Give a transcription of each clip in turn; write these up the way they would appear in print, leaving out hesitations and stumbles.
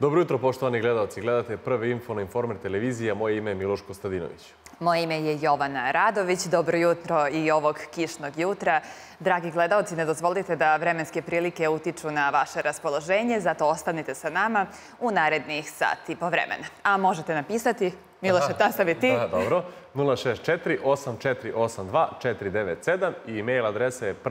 Dobro jutro, poštovani gledalci. Gledate Prvi info na Informer televiziji, a moje ime je Miloš Kostadinović. Moje ime je Jovana Radović. Dobro jutro i ovog kišnog jutra. Dragi gledalci, ne dozvolite da vremenske prilike utiču na vaše raspoloženje, zato ostanite sa nama u narednih sat i po vremena. A možete napisati, Miloše, tastavi ti. Da, dobro. 064-8482-497 i e-mail adresa je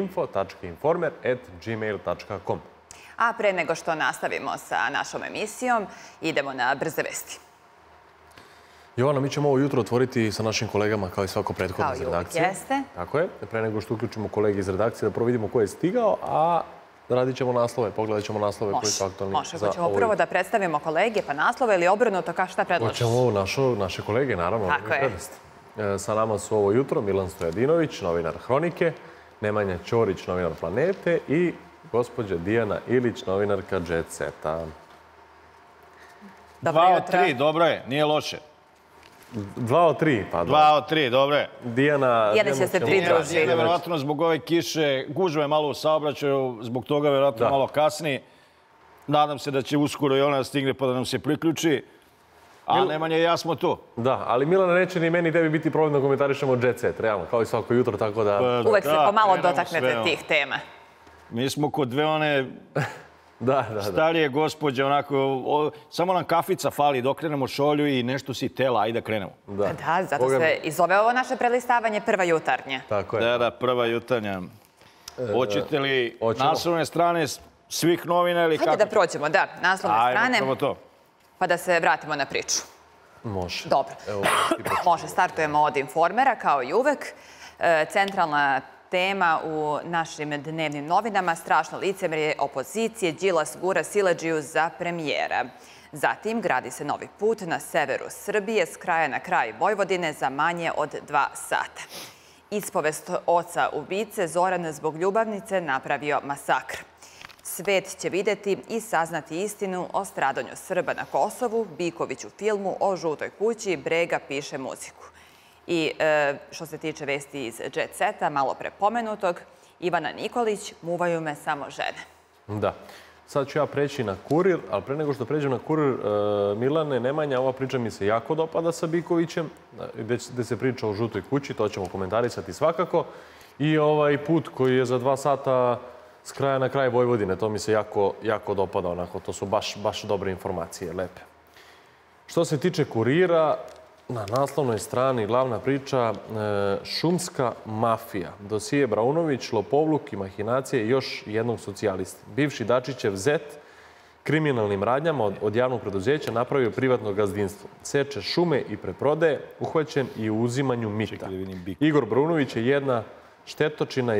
prveinfo.informer@gmail.com. A pre nego što nastavimo sa našom emisijom, idemo na brze vesti. Jovana, mi ćemo ovo jutro otvoriti sa našim kolegama kao i svako prethodno iz redakcije. Kao i uvijek jeste. Tako je. Pre nego što uključimo kolege iz redakcije da prvo vidimo ko je stigao, a radit ćemo naslove, pogledat ćemo naslove koji su aktualni. Može, hoćemo prvo da predstavimo kolege, pa naslove ili obrnuto, šta predložiš? Hoćemo naše kolege, naravno. Tako je. Sa nama su ovo jutro Milan Stojadinović, novinar Hronike, Nemanja Ćorić, novinar Planete i gospođa Dijana Ilić, novinarka Jet Seta. 2 od 3, dobro je, nije loše. 2 od 3, pa dobro. 2 od 3, dobro je. Dijana će se pridružiti. Verovatno zbog ove kiše, gužva je malo u saobraćaju, zbog toga verovatno malo kasni. Nadam se da će uskoro i ona stigne pa da nam se priključi. A Nemanja i ja smo tu. Da, ali Milana neće ni meni tebi biti problem da komentarišemo Jet Set, realno, kao i svako jutro, tako da... Uvek se pomalo dotaknete tih tema. Mi smo kod dve one starije gospođe, onako, samo nam kafica fali, da okrenemo šolju i nešto si tela, ajde da krenemo. Da, zato se i zove ovo naše prelistavanje Prva jutarnja. Tako je. Da, Prva jutarnja. Hoćete li naslovne strane svih novina ili kako? Hajde da prođemo, da, naslovne strane. Ajmo to. Pa da se vratimo na priču. Može. Dobro. Može, startujemo od Informera, kao i uvek. Centralna tema u našim dnevnim novinama, strašno licemerje opozicije, Đilas gura siledžiju za premijera. Zatim gradi se novi put na severu Srbije, s kraja na kraj Vojvodine za manje od 2 sata. Ispovest oca ubice, Zoran zbog ljubavnice napravio masakr. Svet će videti i saznati istinu o stradanju Srba na Kosovu, Biković u filmu o žutoj kući, Brega piše muziku. I što se tiče vesti iz Jet Seta, malo pre pomenutog, Ivana Nikolić, muvaju me samo žene. Da. Sad ću ja preći na Kurir, ali pre nego što pređem na Kurir, Milane, Nemanja, ova priča mi se jako dopada sa Bikovićem, gde se priča o žutoj kući, to ćemo komentarisati svakako. I ovaj put koji je za 2 sata s kraja na kraj Vojvodine, to mi se jako dopada, onako, to su baš dobre informacije, lepe. Što se tiče Kurira, na naslovnoj strani glavna priča šumska mafija. Dosije Braunović, lopovluk i mahinacije još jednog socijalista. Bivši Dačićev zet kriminalnim radnjama od javnog preduzeća napravio privatno gazdinstvo. Seče šume i preprodaje, uhvaćen i u uzimanju mita. Igor Braunović je jedna štetočina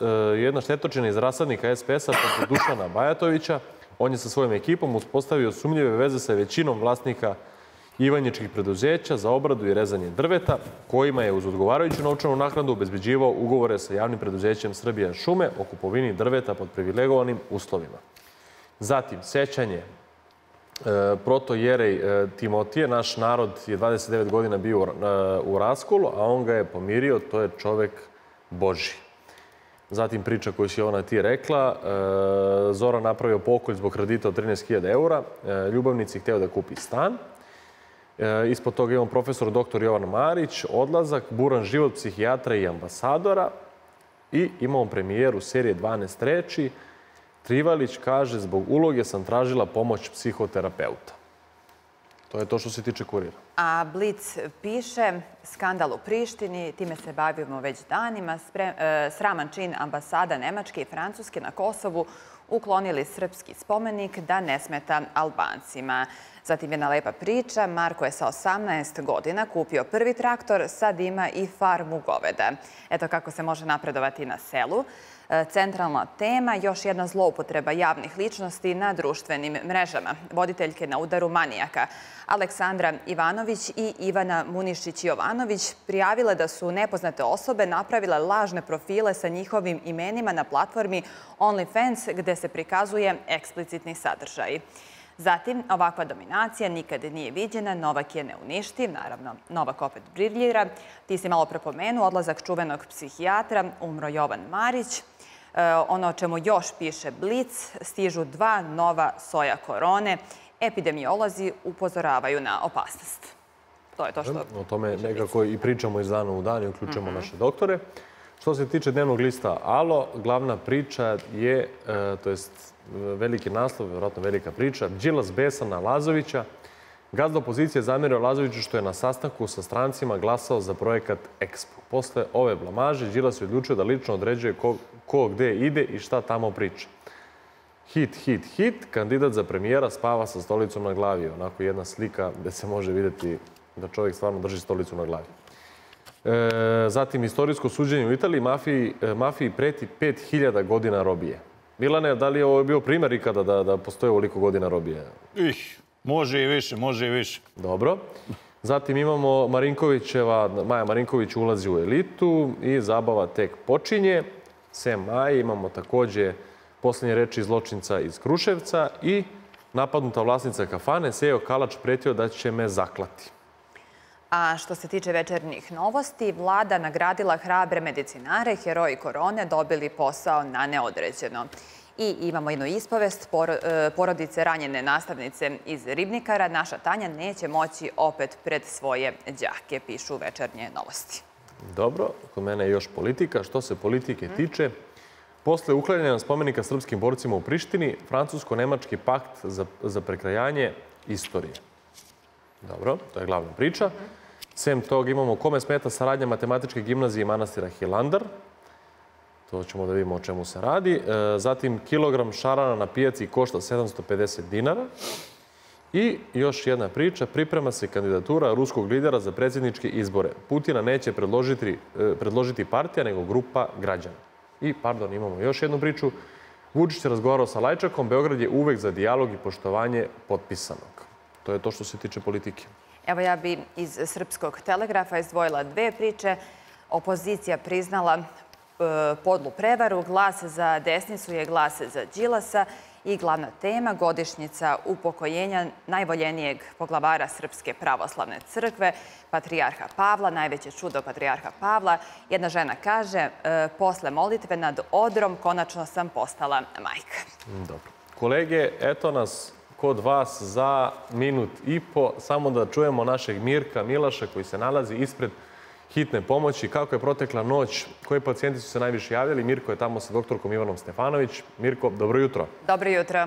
iz rasadnika SPS-a poput Dušana Bajatovića. On je sa svojom ekipom uspostavio sumnjive veze sa većinom vlasnika ivanjičkih preduzeća za obradu i rezanje drveta, kojima je uz odgovarajuću novčanu naknadu obezbeđivao ugovore sa javnim preduzećem Srbija šume o kupovini drveta pod privilegovanim uslovima. Zatim, sećanje protojerej Timotije. Naš narod je 29 godina bio u raskolu, a on ga je pomirio, to je čovek Božji. Zatim priča koju si Jovana ti rekla. Zoran napravio pokolj zbog kredita od 13.000 eura. Ljubavnici hteo da kupi stan. Ispod toga imamo profesor dr. Jovan Marić, odlazak, buran život psihijatra i ambasadora. I imamo premijeru serije 12 reči. Trivalić kaže, zbog uloge sam tražila pomoć psihoterapeuta. To je to što se tiče Kurira. A Blic piše, skandal u Prištini, time se bavimo već danima, sraman čin ambasada Nemačke i Francuske na Kosovu uklonili srpski spomenik da ne smeta Albancima. Zatim jedna lepa priča, Marko je sa 18 godina kupio prvi traktor, sad ima i farmu goveda. Eto kako se može napredovati na selu. Centralna tema, još jedna zloupotreba javnih ličnosti na društvenim mrežama. Voditeljke na udaru manijaka. Aleksandra Ivanović i Ivana Munišić-Jovanović prijavile da su nepoznate osobe napravile lažne profile sa njihovim imenima na platformi OnlyFans, gde se prikazuje eksplicitni sadržaj. Zatim, ovakva dominacija nikad nije viđena, Novak je ne uništi, naravno, Novak opet briljira. Ti si malo prepomenuo, odlazak čuvenog psihijatra, umro Jovan Marić. Ono o čemu još piše Blic, stižu 2 nova soja korone. epidemiolozi upozoravaju na opasnost. To je to što... O tome nekako i pričamo iz dana u dan i uključujemo naše doktore. Što se tiče dnevnog lista Alo, glavna priča je, to jest veliki naslov, vjerojatno velika priča, Đilas besan na Lazovića. Gazda opozicije zamjerio Lazoviću što je na sastanku sa strancima glasao za projekat Expo. Posle ove blamaže, Đilas je odlučio da lično određuje ko gde ide i šta tamo priča. Hit, hit, hit, kandidat za premijera spava sa stolicom na glavi. Onako jedna slika gde se može vidjeti da čovjek stvarno drži stolicu na glavi. Zatim, istorijsko suđenje u Italiji. Mafiji preti 5000 godina robije. Milane, da li je ovo bio primjer ikada da postoje ovoliko godina robije? Može i više, može i više. Dobro. Zatim imamo Maja Marinković ulazi u elitu i zabava tek počinje. Sem Maje imamo također posljednje reči zločinca iz Kruševca i napadnuta vlasnica kafane Sejo Kalač pretio da će me zaklati. A što se tiče večernjih novosti, vlada nagradila hrabre medicinare, heroji korone dobili posao na neodređeno. I imamo jednu ispovest porodice ranjene nastavnice iz Ribnikara. Naša Tanja neće moći opet pred svoje đake, pišu večernje novosti. Dobro, kod mene je još politika. Što se politike tiče, posle uklanjanja spomenika srpskim borcima u Prištini, francusko-nemački pakt za prekrajanje istorije. Dobro, to je glavna priča. Sem tog imamo kome smeta saradnja matematičke gimnazije i manastira Hilandar. To ćemo da vidimo o čemu se radi. Zatim, kilogram šarana na pijaci košta 750 dinara. I još jedna priča, priprema se kandidatura ruskog lidera za predsjedničke izbore. Putina neće predložiti partija, nego grupa građana. I, imamo još jednu priču. Vučić je razgovarao sa Lajčakom. Beograd je uvek za dijalog i poštovanje potpisanog. To je to što se tiče politike. Evo, ja bi iz Srpskog telegrafa izdvojila dve priče. Opozicija priznala podlu prevaru, glas za desnicu je glas za Đilasa i glavna tema godišnjica upokojenja najvoljenijeg poglavara Srpske pravoslavne crkve, patrijarha Pavla, najveće čudo patrijarha Pavla. Jedna žena kaže, posle molitve nad Odrom konačno sam postala majka. Dobro. Kolege, eto nas kod vas za minut i po, samo da čujemo našeg Mirka Milaša koji se nalazi ispred hitne pomoći. Kako je protekla noć? Koji pacijenti su se najviše javljali? Mirko je tamo sa doktorkom Ivanom Stefanović. Mirko, dobro jutro. Dobro jutro.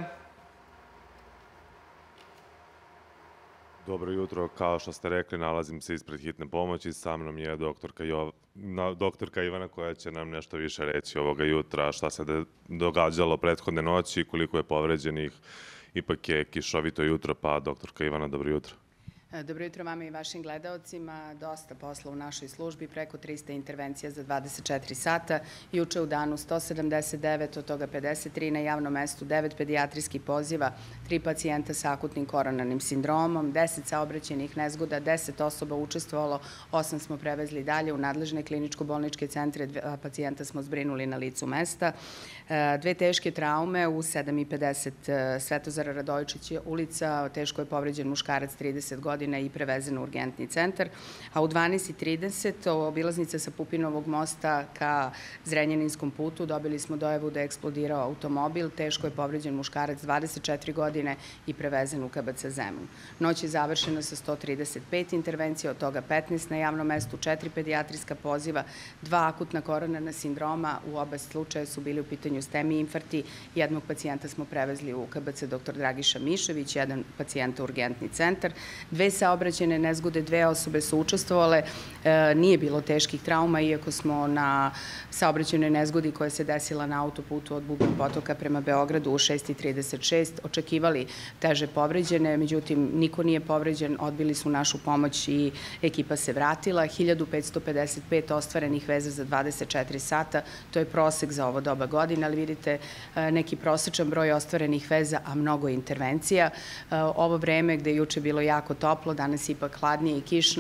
Dobro jutro. Kao što ste rekli, nalazim se ispred hitne pomoći. Sa mnom je doktorka Ivana koja će nam nešto više reći ovoga jutra. Šta se događalo prethodne noći, koliko je povređenih. Ipak je kišovito jutro, pa doktorka Ivana, dobro jutro. Dobro jutro vama i vašim gledaocima. Dosta posla u našoj službi, preko 300 intervencija za 24 sata. Juče u danu 179, od toga 53 na javnom mestu, 9 pedijatrijskih poziva, 3 pacijenta sa akutnim koronarnim sindromom, 10 saobraćajnih nezgoda, 10 osoba učestvovalo, 8 smo prevezli dalje u nadležne kliničko-bolničke centre, 2 pacijenta smo zbrinuli na licu mesta, 2 teške traume u 7:50 Svetozara Radojičića ulica, teško je povređen muškarac 30 godina i prevezen u urgentni centar, a u 12:30 obilaznica sa Pupinovog mosta ka Zrenjaninskom putu dobili smo dojavu da je eksplodirao automobil, teško je povređen muškarac 24 godine i prevezen u KBC Zemun. Noć je završena sa 135 intervencija, od toga 15 na javnom mestu, 4 pedijatrijska poziva, 2 akutna koronarna sindroma, u oba slučaja su bili u pitanju STEMI infarkti, jednog pacijenta smo prevezli u KBC dr. Dragiša Mišević, jedan pacijent u urgentni centar, 2 saobraćajne nezgode, 2 osobe su učestvovale, nije bilo teških trauma, iako smo na saobraćajnoj nezgodi koja se desila na autoputu od Bubnog Potoka prema Beogradu u 6:36 očekivali teže povređene, međutim niko nije povređen, odbili su našu pomoć i ekipa se vratila. 1555 ostvarenih veza za 24 sata, to je prosek za ovo doba godine, ali vidite neki prosečan broj ostvarenih veza, a mnogo intervencija. Ovo vreme gde je juče bilo jako toplo, danas ipak hladnije i kišno,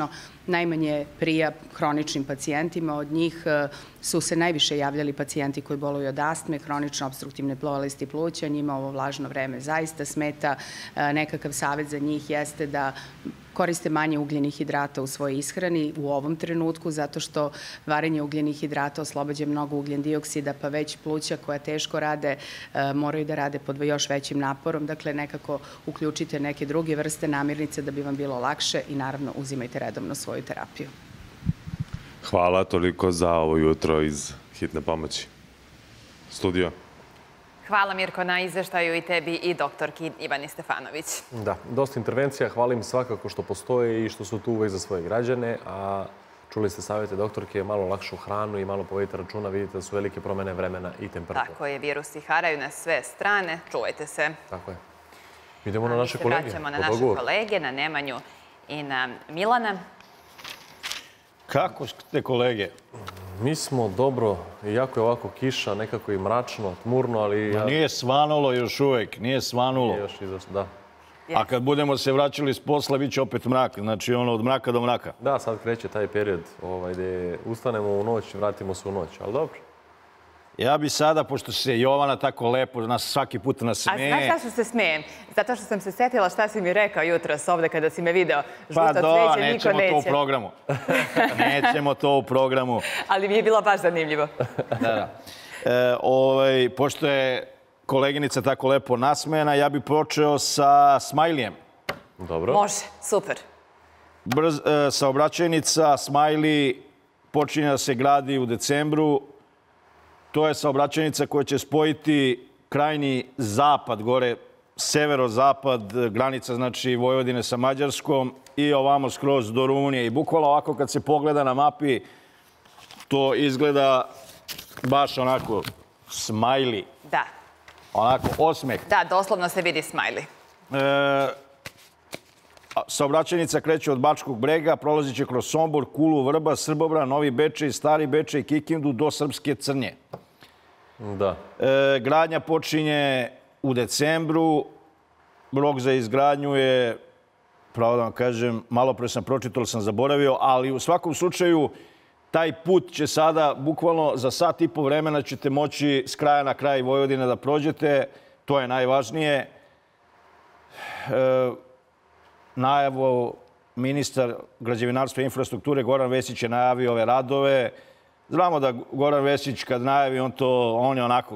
najmanje prija hroničnim pacijentima. Od njih su se najviše javljali pacijenti koji boluju od astme, hronično obstruktivne bolesti pluća. Njima ovo vlažno vreme zaista smeta. Nekakav savjet za njih jeste da koriste manje ugljenih hidrata u svojoj ishrani u ovom trenutku, zato što varenje ugljenih hidrata oslobađa mnogo ugljen dioksida, pa već pluća koja teško rade moraju da rade pod još većim naporom. Dakle, nekako uključite neke druge vrste namirnice da bi vam bilo lakše i naravno uzimajte redovno svoju terapiju. Hvala toliko za ovo jutro iz Hitne pomoći. Studio. Hvala Mirko na izveštaju i tebi i doktorki Ivani Stefanović. Da, dosta intervencija. Hvala im svakako što postoje i što su tu uvek za svoje građane. A čuli ste savjete doktorke, malo lakšu hranu i malo povedite računa. Vidite da su velike promene vremena i temperatura. Tako je, virusi haraju na sve strane. Čuvajte se. Tako je. Idemo na naše kolege. Mi se vraćamo na naše kolege, na Nemanju i na Milana. Kako ste kolege? Mi smo dobro, iako je ovako kiša, nekako i mračno, tmurno, ali... Nije svanulo još uvek, nije svanulo. Još izašlo, da. A kad budemo se vraćali s posla, bit će opet mrak. Znači ono od mraka do mraka. Da, sad kreće taj period gdje ustanemo u noć, vratimo se u noć, ali dobro. Ja bi sada, pošto se Jovana tako lepo nas svaki put nasmeje... A znaš šta se smijem? Zato što sam se setila šta si mi rekao jutros ovde kada si me video. Pa da, nećemo to u programu. Nećemo to u programu. Ali mi je bilo baš zanimljivo. Da. Pošto je koleginica tako lepo nasmejana, ja bih počeo sa Smajlijem. Dobro. Može, super. Saobraćajnica Smajli počinje da se gradi u decembru. To je saobraćajnica koja će spojiti krajnji zapad, gore severozapad, granica znači Vojvodine sa Mađarskom i ovamo skroz do Rumunije. I bukvalno ovako kad se pogleda na mapi, to izgleda baš onako smajli. Da. Onako, osmeh. Da, doslovno se vidi smajli. Saobraćajnica kreće od Bačkog Brega, prolazit će kroz Sombor, Kulu, Vrbas, Srbobran, Novi Bečej, Stari Bečej, Kikindu do Srpske Crnje. Da. Gradnja počinje u decembru. Rok za izgradnju je, pravo da vam kažem, malo pre sam pročitao, ali sam zaboravio, ali u svakom slučaju taj put će sada, bukvalno za sat i po vremena ćete moći s kraja na kraj Vojvodine da prođete. To je najvažnije. Najavu ministar građevinarstva i infrastrukture Goran Vesić je najavio ove radove. Znamo da Goran Vesić kad najavi, on je onako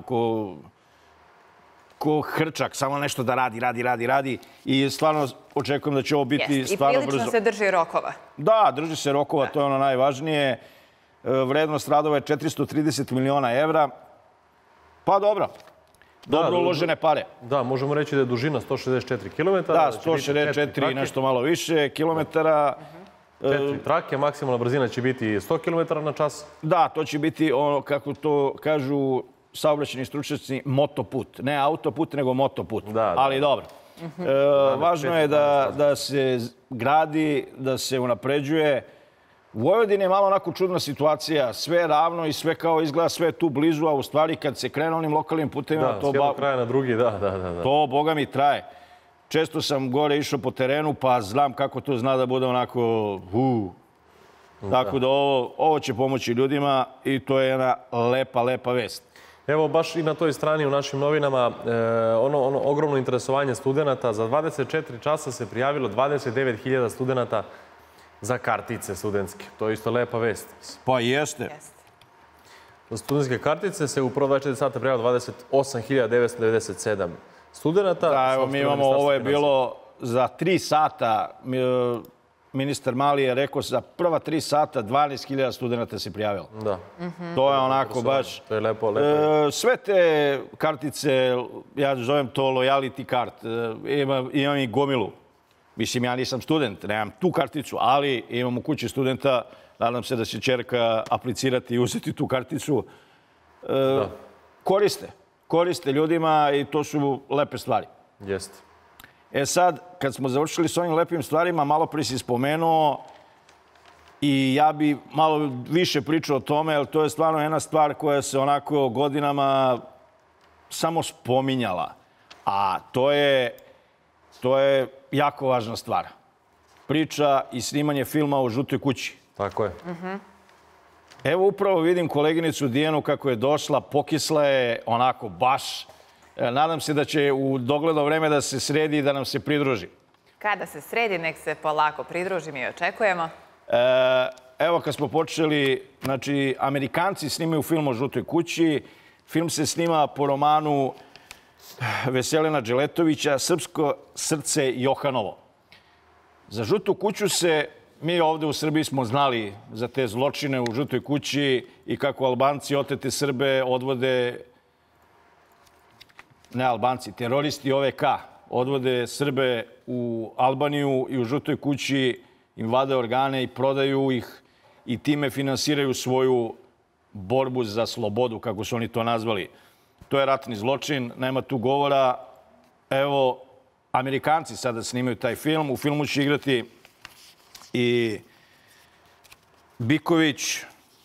ko hrčak, samo nešto da radi. I stvarno očekujem da će ovo biti stvarno brzo. I prilično se drži rokova. Da, drži se rokova, to je ono najvažnije. Vrednost radova je 430 miliona evra. Pa dobro. Dobro uložene pare. Da, možemo reći da je dužina 164 km. Da, 164 i nešto malo više kilometara. 4 trake, maksimalna brzina će biti 100 km na čas. Da, to će biti ono, kako to kažu saobraćajni stručnjaci, motoput. Ne autoput, nego motoput. Ali dobro. Važno je da se gradi, da se unapređuje. U Vojvodini je malo onako čudna situacija. Sve je ravno i sve kao izgleda, sve je tu blizu, a u stvari kad se krene onim lokalnim putevima... Da, s jednog kraja na drugi, da. To, boga mi, traje. Često sam gore išao po terenu, pa znam kako to zna da bude onako... Tako da ovo će pomoći ljudima i to je jedna lepa vest. Evo, baš i na toj strani u našim novinama, ono ogromno interesovanje studenta. Za 24 časa se prijavilo 29.000 studenta za kartice studentske. To je isto lepa vest. Pa jeste. Za studentske kartice se u prvo 24 sata prijavilo 28.997 studenta. Da, evo mi imamo, ovo je bilo za 3 sata. Ministar Mali je rekao za prva 3 sata 12.000 studenta se prijavilo. Da. To je onako baš... To je lepo. Sve te kartice, ja zovem to loyalty card, imam i gomilu. Mislim, ja nisam student, nemam tu karticu, ali imam u kući studenta. Nadam se da će ćerka aplicirati i uzeti tu karticu. Koriste ljudima i to su lepe stvari. Jeste. Sad, kad smo završili s ovim lepim stvarima, malo prije si spomenuo i ja bi malo više pričao o tome, jer to je stvarno jedna stvar koja se onako godinama samo spominjala. A to je jako važna stvar. priča i snimanje filma o Žutoj kući. Tako je. Evo upravo vidim koleginicu Dijanu kako je došla, pokisla je onako baš. Nadam se da će u dogledno vreme da se sredi i da nam se pridruži. Kada se sredi, nek se polako pridruži, mi očekujemo. Evo kad smo počeli, znači Amerikanci snimaju film o Žutoj kući. Film se snima po romanu Veselina Dželetovića Srpsko srce Johanovo. Za Žutu kuću se, mi ovde u Srbiji smo znali za te zločine u Žutoj kući i kako Albanci otete Srbe odvode, ne Albanci, teroristi OVK, odvode Srbe u Albaniju i u Žutoj kući im vade organe i prodaju ih i time finansiraju svoju borbu za slobodu, kako su oni to nazvali. To je ratni zločin, nema tu govora. Evo, Amerikanci sada snimaju taj film. U filmu će igrati i Biković.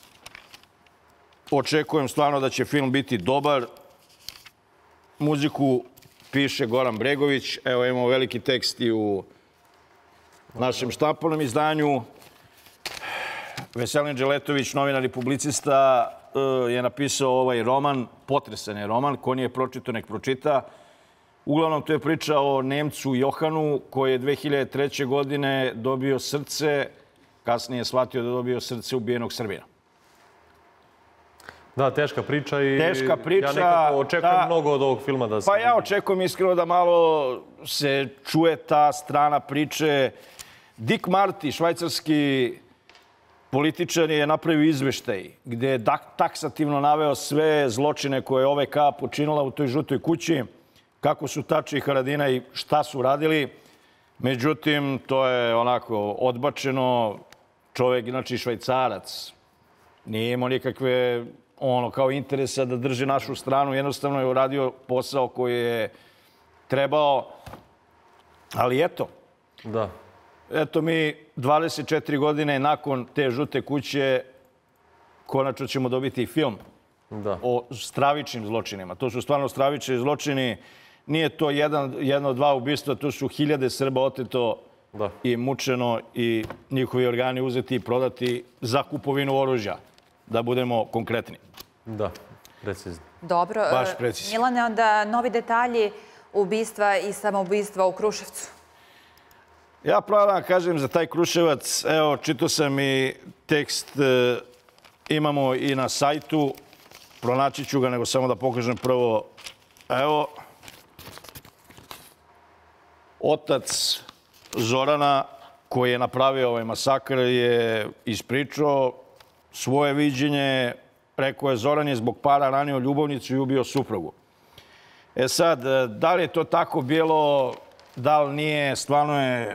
Očekujem stvarno da će film biti dobar. Muziku piše Goran Bregović. Evo imamo veliki tekst i u našem štampanom izdanju. Veselin Dželetović, novinar i publicista, je napisao ovaj roman, potresan je roman, ko nije pročitao, nek pročita. Uglavnom, to je priča o Nemcu Johanu, koji je 2003. godine dobio srce, kasnije je shvatio da je dobio srce ubijenog Srbina. Da, teška priča i Teška priča, ja nekako očekujem mnogo od ovog filma da se... Pa ja očekujem iskreno da malo se čuje ta strana priče. Dick Marty, švajcarski političar, je napravio izveštaj gde je taksativno naveo sve zločine koje je OVK počinila u toj Žutoj kući, kako su Tači i Haradinaj i šta su radili. Međutim, to je onako odbačeno. Čovjek, znači Švajcarac, nije imao nikakve kao interesa da drži našu stranu. Jednostavno je uradio posao koji je trebao. Ali eto. Da. Eto mi 24 godine nakon te Žute kuće konačno ćemo dobiti film o stravičnim zločinima. To su stvarno stravični zločini. Nije to jedno, dva ubistva, to su hiljade Srba oteto i mučeno i njihovi organi uzeti i prodati za kupovinu oružja. Da budemo konkretni. Da, precizno. Dobro. Baš precizno. Milane, onda novi detalji ubistva i samoubistva u Kruševcu. Ja pravo da kažem za taj Kruševac, evo, čitao sam i tekst, imamo i na sajtu, pronaći ću ga, nego samo da pokažem prvo, evo, otac Zorana, koji je napravio ovaj masakr, je ispričao svoje viđenje. Rekao je, Zoran je zbog para ranio ljubavnicu i ubio suprugu. E sad, da li je to tako bilo, da li nije, stvarno je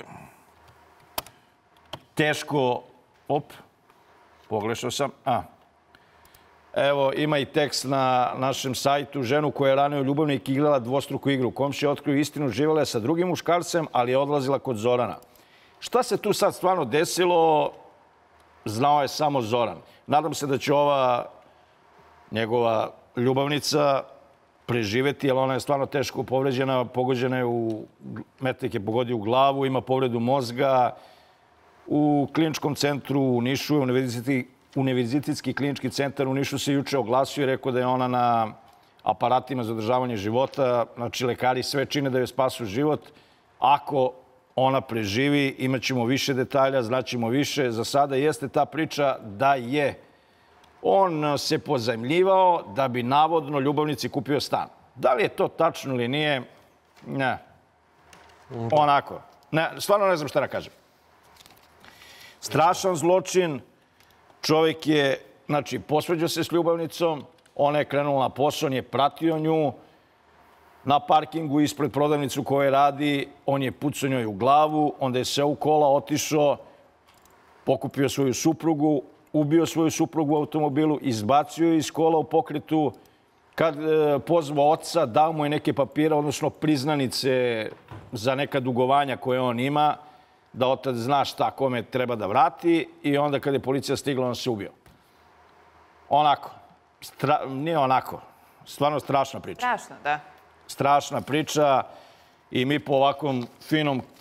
teško... Pogrešao sam. Evo, ima i tekst na našem sajtu. Ženu koja je ranio ljubavnik igrala dvostruku igru. Komšija otkrio istinu, živjela je sa drugim muškarcem, ali je odlazila kod Zorana. Šta se tu sad stvarno desilo, znao je samo Zoran. Nadam se da će ova njegova ljubavnica preživeti, jer ona je stvarno teško povređena, pogođena je metak je pogodio u glavu, ima povredu mozga. U kliničkom centru u Nišu, Univerzitetski klinički centar u Nišu se juče oglasio i rekao da je ona na aparatima za održavanje života. Znači, lekari sve čine da joj spasu život. Ako ona preživi, imat ćemo više detalja, znaćemo više. Za sada jeste ta priča da je on se pozajmljivao da bi navodno ljubavnici kupio stan. Da li je to tačno ili nije? Ne. Onako. Ne, stvarno ne znam šta da kažem. Strašan zločin. Čovjek je, znači, posvađao se s ljubavnicom, ona je krenula na posao, on je pratio nju na parkingu ispred prodavnicu koje radi, on je pucao njoj u glavu, onda je seo u kola, otišao, pokupio svoju suprugu, ubio svoju suprugu u automobilu, izbacio je iz kola u pokretu. Kad pozvao oca, dao mu je neke papire, odnosno priznanice za neka dugovanja koje on ima, da otac zna šta kome treba da vrati, i onda kad je policija stigla, on se ubio. Onako. Nije onako. Stvarno strašna priča. Strašno, da. Strašna priča i mi po ovakvom finom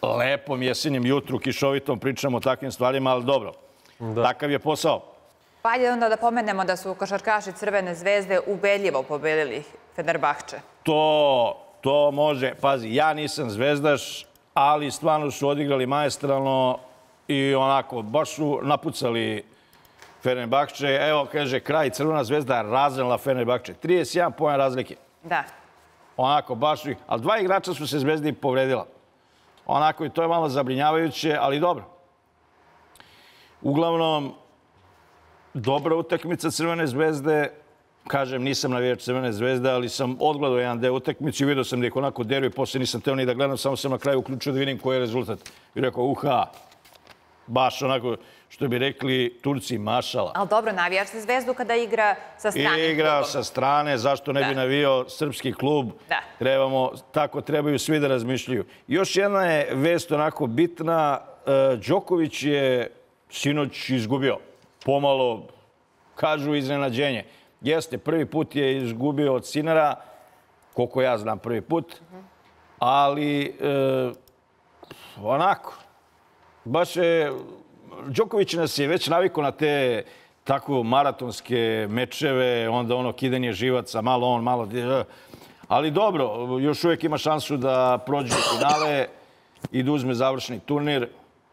lepom jesenjem jutru, kišovitom, pričamo o takvim stvarima, ali dobro. Takav je posao. Pa ajde onda da pomenemo da su košarkaši Crvene zvezde ubedljivo pobedili Fenerbahče. To može. Pazi, ja nisam zvezdaš, ali stvarno su odigrali maestralno i onako, baš su napucali Fenerbahče. Evo, kaže, kraj Crvena zvezda raznela Fenerbahče. 31 poen razlike. Da. Onako, baš ih... Ali 2 igrača su se Zvezdi povredila. Onako, i to je malo zabrinjavajuće, ali dobro. Uglavnom, dobra utakmica Crvene zvezde. Kažem, nisam navijač Crvene zvezde, ali sam odgledao jedan deo utakmice i vidio sam da ih onako deruju. Posle nisam teo ni da gledam, samo sam na kraju uključio da vidim koji je rezultat. I rekao, baš onako, što bi rekli Turci, mašala. Ali dobro, navijaš se Zvezdu kada igra sa stranim klubom. Igra sa strane, zašto ne bi navijao srpski klub? Da. Tako trebaju svi da razmišljaju. Još jedna je vest onako bitna. Đoković je sinoć izgubio. Pomalo, kažu, iznenađenje. Jeste, prvi put je izgubio od Sinara, koliko ja znam prvi put, ali onako, baš je, Đoković nas je već navikao na te tako maratonske mečeve, onda ono kidanje živaca, malo on, malo... Ali dobro, još uvijek ima šansu da prođe u finale i da uzme završni turnir.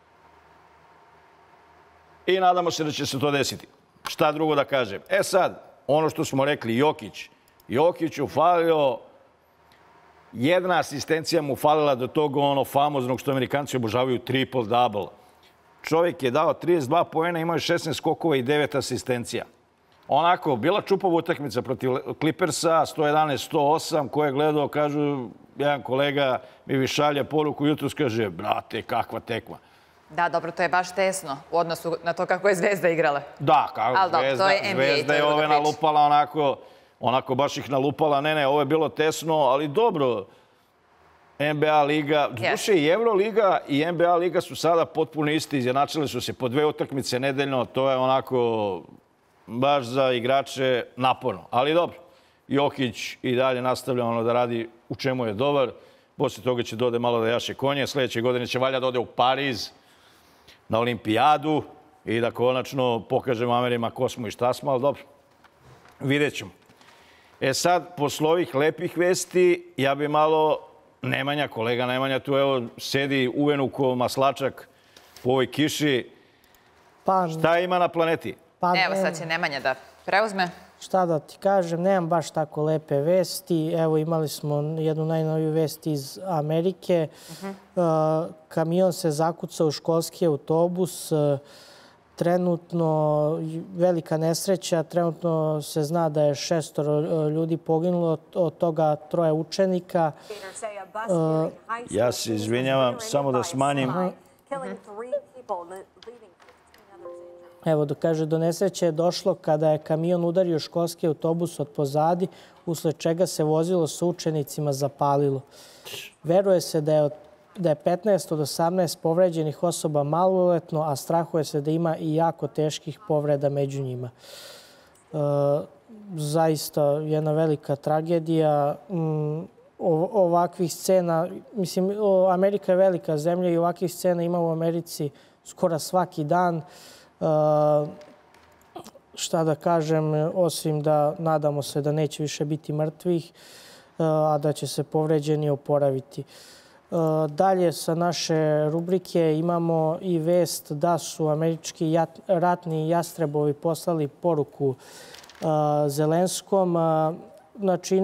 I nadamo se da će se to desiti. Šta drugo da kažem? Sad, ono što smo rekli, Jokić je falio, jedna asistencija mu falila do toga ono famoznog što Amerikanci obožavaju triple-double. Čovjek je dao 32 poena, imao je 16 skokova i 9 asistencija. Onako, bila čupava utakmica protiv Clippersa, 111-108, ko je gledao, kažu, jedan kolega mi šalje poruku jutros, kaže, brate, kakva tekma. Da, dobro, to je baš tesno u odnosu na to kako je Zvezda igrala. Da, kako Zvezda je ove nalupala onako baš ih nalupala. Ne, ovo je bilo tesno, ali dobro. NBA liga, duše i Euroliga i NBA liga su sada potpuno isti. Izjednačile su se po 2 utakmice nedeljno. To je onako baš za igrače naporno. Ali dobro, Jokić i dalje nastavlja ono da radi u čemu je dobar. Poslije toga će dode malo da jaše konje. Sljedeće godine će valja da ode u Pariz na olimpijadu i da konačno pokažemo Amerima ko smo i šta smo, ali dobro, vidjet ćemo. Sad, posle ovih lepih vesti, ja bi malo kolega Nemanja tu evo sedi uvenu ko maslačak po ovoj kiši. Šta ima na planeti? Evo sad će Nemanja da preuzme. Šta da ti kažem, nemam baš tako lepe vesti. Evo imali smo jednu najnoviju vest iz Amerike. Kamion se zakucao u školski autobus. Trenutno velika nesreća. Trenutno se zna da je 6 ljudi poginulo, od toga 3 učenika. Ja se izvinjavam, samo da smanjim. Evo, do nesreće je došlo kada je kamion udario školski autobus od pozadi, usled čega se vozilo sa učenicima zapalilo. Veruje se da je 15 od 18 povređenih osoba maloletno, a strahuje se da ima i jako teških povreda među njima. Zaista jedna velika tragedija. Ovakvih scena, mislim, Amerika je velika zemlja i ovakvih scena ima u Americi skoro svaki dan. Šta da kažem, osim da nadamo se da neće više biti mrtvih, a da će se povređeni oporaviti. Dalje sa naše rubrike imamo i vest da su američki ratni jastrebovi poslali poruku Zelenskom. Znači,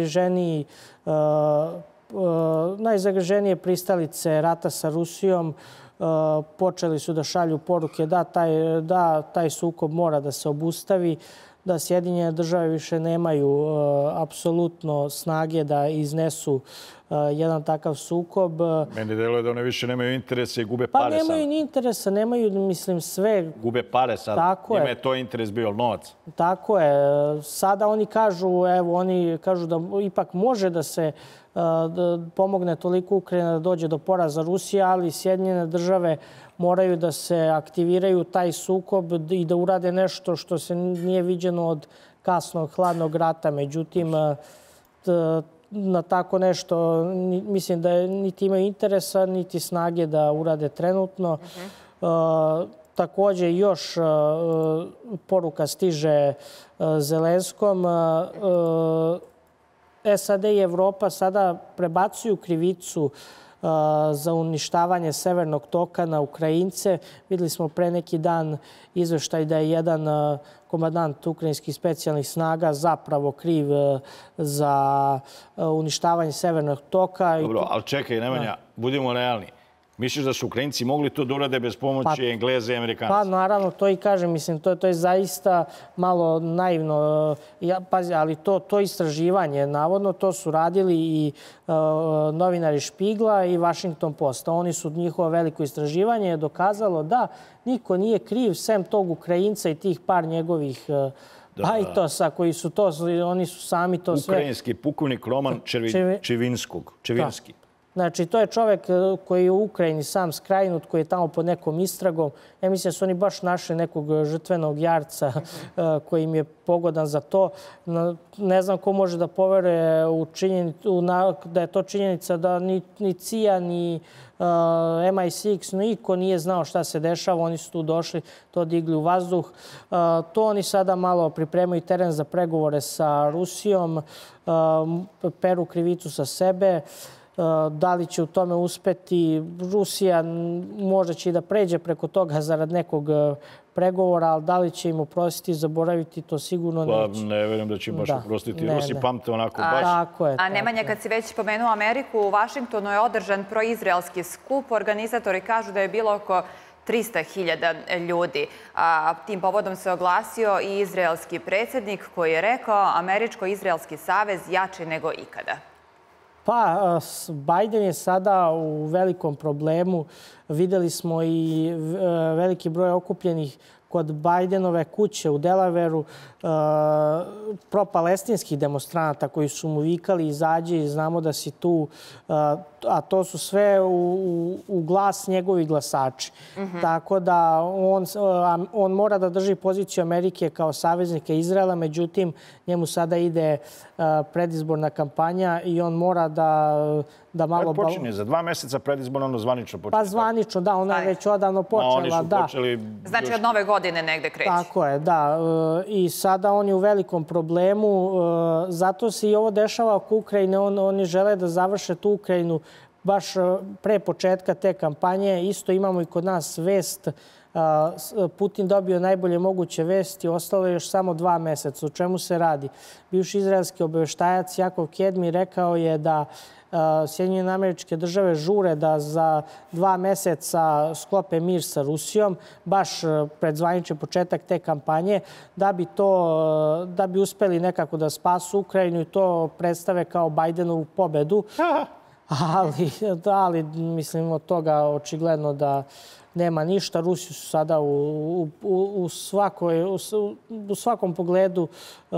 najzagriženije pristalice rata sa Rusijom počeli su da šalju poruke da taj sukob mora da se obustavi, da Sjedinjene države više nemaju apsolutno snage da iznesu jedan takav sukob. Meni deluje da one više nemaju interese i gube pare sada. Pa nemaju ni interesa, nemaju, mislim, sve. Gube pare sada. Njima je to interes bio, novac. Tako je. Sada oni kažu da ipak može da se pomogne toliko Ukrajina da dođe do poraza Rusije, ali Sjedinjene države moraju da se aktiviraju taj sukob i da urade nešto što se nije viđeno od kasnog hladnog rata. Međutim, na tako nešto, mislim da niti imaju interesa, niti snage da urade trenutno. Također još poruka stiže Zelenskom. SAD i Evropa sada prebacuju krivicu za uništavanje Severnog toka na Ukrajince. Videli smo pre neki dan izveštaj da je jedan komandant ukrajinskih specijalnih snaga zapravo kriv za uništavanje Severnog toka. Dobro, ali čekaj, Nemanja, budimo realni. Misliš da su Ukrajinci mogli to da urade bez pomoći Engleza i Amerikanaca? Pa naravno, to i kažem. Mislim, to je zaista malo naivno. Pazi, ali to istraživanje, navodno, to su radili i novinari Špigla i Washington Posta. Oni su njihovo veliko istraživanje je dokazalo da niko nije kriv sem tog Ukrajinca i tih par njegovih bajtosa koji su to, oni su sami to sve... Ukrajinski pukovnik Roman Čevinski. Znači, to je čovek koji je u Ukrajini sam skrajnut, koji je tamo pod nekom istragom. Ja mislim da su oni baš našli nekog žrtvenog jarca koji im je pogodan za to. Ne znam ko može da poveruje da je to činjenica da ni CIA, ni MI6, niko nije znao šta se dešava. Oni su tu došli, to digli u vazduh. To oni sada malo pripremaju teren za pregovore sa Rusijom, peru krivicu sa sebe. Da li će u tome uspeti? Rusija možda će i da pređe preko toga zarad nekog pregovora, ali da li će im oprostiti i zaboraviti, to sigurno neće. Pa ne verujem da će im baš oprostiti. Rusi pamte onako baš. Tako je. A Nemanja, kad si već pomenuo Ameriku, u Vašingtonu je održan proizraelski skup. Organizatori kažu da je bilo oko 300.000 ljudi. Tim povodom se oglasio i izraelski predsjednik koji je rekao Američko-izraelski savez jači nego ikada. Pa, Biden je sada u velikom problemu. Videli smo i veliki broj okupljenih kod Bidenove kuće u Delawareu propalestinskih demonstranata koji su mu vikali izađi i znamo da si tu, a to su sve u glas njegovi glasači. Tako da on mora da drži poziciju Amerike kao saveznika Izraela, međutim njemu sada ide predizborna kampanja i on mora da malo... Počinje za 2 meseca predizborno, ono zvanično počinje. Pa zvanično, da, ona je već odavno počela. Oni su počeli... Znači od nove godine negde kreće. Tako je, da. I sada on je u velikom problemu. Zato se i ovo dešava oko Ukrajine. Oni žele da završe tu Ukrajinu baš pre početka te kampanje. Isto imamo i kod nas vest. Putin dobio najbolje moguće vesti. Ostalo je još samo 2 meseca. O čemu se radi? Bivši izraelski obaveštajac Jakov Kedmi rekao je da Sjedinjene Američke Države žure da za 2 meseca sklope mir sa Rusijom, baš pred zvaničan početak te kampanje, da bi uspeli nekako da spasu Ukrajinu i to predstave kao Bidenovu pobedu. Ali mislim od toga očigledno da nema ništa. Rusi su sada u svakom pogledu,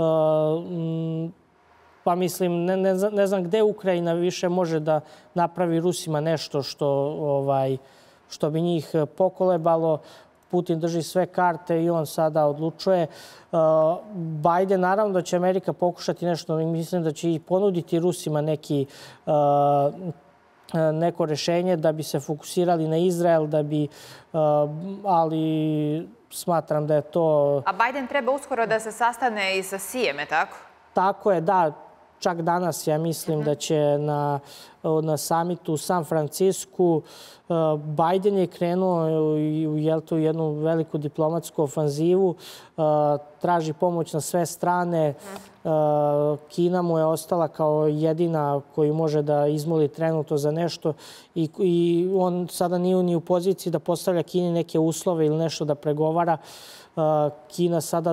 pa mislim, ne znam gde Ukrajina više može da napravi Rusima nešto što bi njih pokolebalo. Putin drži sve karte i on sada odlučuje. Biden, naravno da će Amerika pokušati nešto, mislim da će i ponuditi Rusima neko rešenje da bi se fokusirali na Izrael, ali smatram da je to... A Biden treba uskoro da se sastane i sa Sijem, je tako? Tako je, da. Čak danas ja mislim da će na samitu u San Francisku Biden je krenuo u jednu veliku diplomatsku ofanzivu, traži pomoć na sve strane. Kina mu je ostala kao jedina koju može da izmoli trenutno za nešto i on sada nije ni u poziciji da postavlja Kini neke uslove ili nešto da pregovara. Kina sada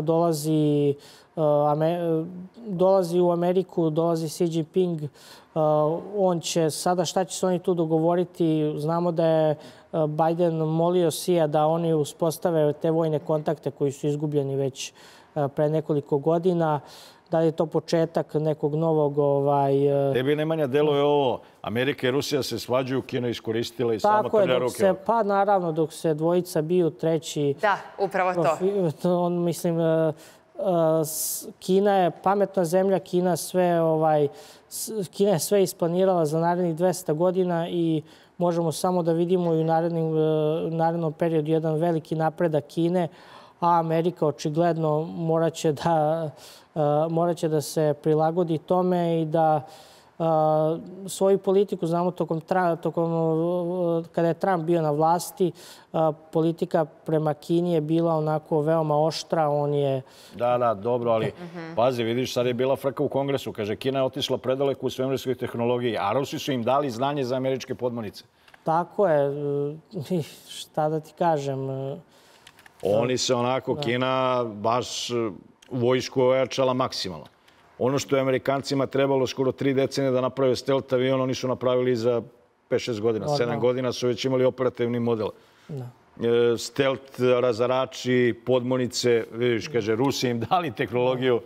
dolazi u Ameriku, dolazi Xi Jinping. On će sada, šta će se oni tu dogovoriti? Znamo da je Biden molio Xija da oni uspostave te vojne kontakte koji su izgubljeni već pre nekoliko godina. Da li je to početak nekog novog... Tebi, Nemanja, deluje ovo. Amerika i Rusija se svađaju, Kina iskoristila i samo trlja ruke. Pa naravno, dok se dvojica biju, treći... Da, upravo to. On, mislim... Kina je pametna zemlja, Kina je sve isplanirala za narednih 200 godina i možemo samo da vidimo i u narednom periodu jedan veliki napredak Kine, a Amerika očigledno moraće da se prilagodi tome i da svoju politiku, znamo kada je Trump bio na vlasti, politika prema Kini je bila onako veoma oštra. On je... Da, dobro, ali pazi, vidiš, sad je bila frka u Kongresu. Kaže, Kina je otišla predaleko u svemirskoj tehnologiji, a Rusi su im dali znanje za američke podmornice. Tako je. Šta da ti kažem? Oni se onako, Kina baš vojsku ojačala maksimalno. Ono što je Amerikancima trebalo skoro 3 decenije da naprave stealth avion, oni su napravili za 5-6 godina. 7 godina su već imali operativni model. Stealth, razarači, podmornice, vidiš, kaže, Rusi im dali tehnologiju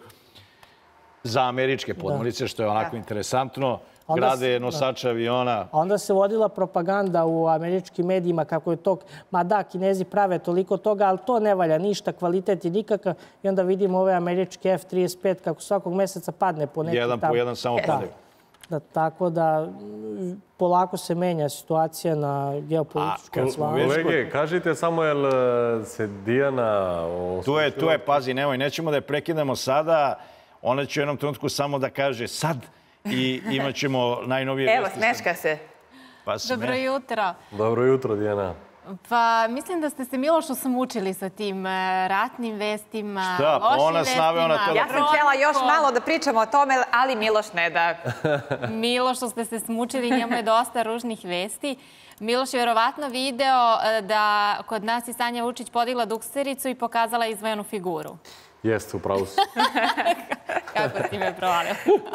za američke podmornice, što je onako interesantno. Grade nosače aviona. A onda se vodila propaganda u američkim medijima kako je to, ma da, Kinezi prave toliko toga, ali to ne valja ništa, kvalitet je nikakav. I onda vidimo ove američke F-35 kako svakog meseca padne po neki jedan po jedan samo padaju. Tako da polako se menja situacija na geopolitičkom planu. Kolege, kažite samo, jel se Dijana... Tu je, pazi, nemoj, nećemo da je prekidamo sada. Ona će u jednom trenutku samo da kaže sad i imat ćemo najnovije Evo, vesti. smeška se. Dobro jutro. Dobro jutro, Dijana. Pa mislim da ste se, Milošu, samučili sa tim ratnim vestima, Šta? lošim vestima. Ja sam htjela još malo da pričamo o tome, ali Miloš ne da. Milošu ste se smučili, njemu je dosta ružnih vesti. Miloš je vjerovatno video da kod nas je Sanja Vučić podigla duksericu i pokazala izvojenu figuru. Jeste, upravo su. Kako si me provalio?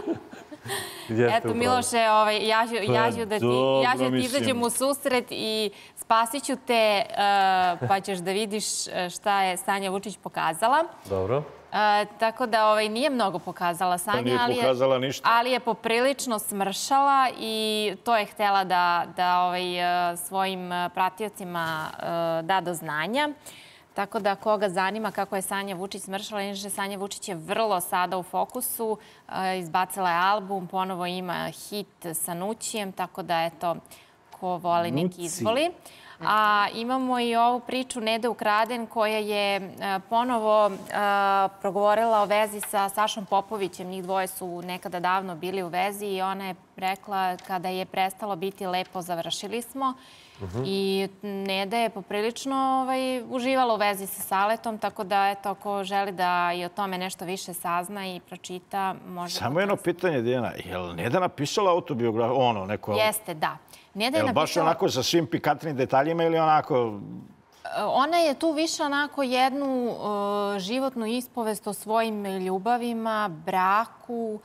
Eto, Miloše, ja ću da ti izađem u susret i spasit ću te, pa ćeš da vidiš šta je Sanja Vučić pokazala. Dobro. Tako da nije mnogo pokazala Sanja, ali je poprilično smršala i to je htjela da svojim pratiocima da do znanja. Tako da koga zanima kako je Sanja Vučić smršala, inače Sanja Vučić je vrlo sada u fokusu, izbacila je album, ponovo ima hit sa Nućijem, tako da eto, ko voli neki izvoli. A imamo i ovu priču Nede Ukraden koja je ponovo progovorila o vezi sa Sašom Popovićem. Njih dvoje su nekada davno bili u vezi i ona je rekla kada je prestalo biti lepo, završili smo. I Neda je poprilično uživala u vezi sa Saletom, tako da eto, ako želi da i o tome nešto više sazna i pročita, može... Samo jedno pitanje, Dijana. Je li Neda napisala autobiografiju? Jeste, da. Je li baš onako sa svim pikantnim detaljima ili onako... Ona je tu više onako jednu životnu ispovest o svojim ljubavima, braku.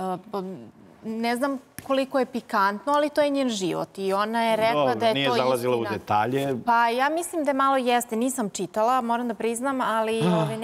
Ne znam koliko je pikantno, ali to je njen život. I ona je rekla da je to istina. Nije zalazila u detalje. Pa ja mislim da malo jeste. Nisam čitala, moram da priznam, ali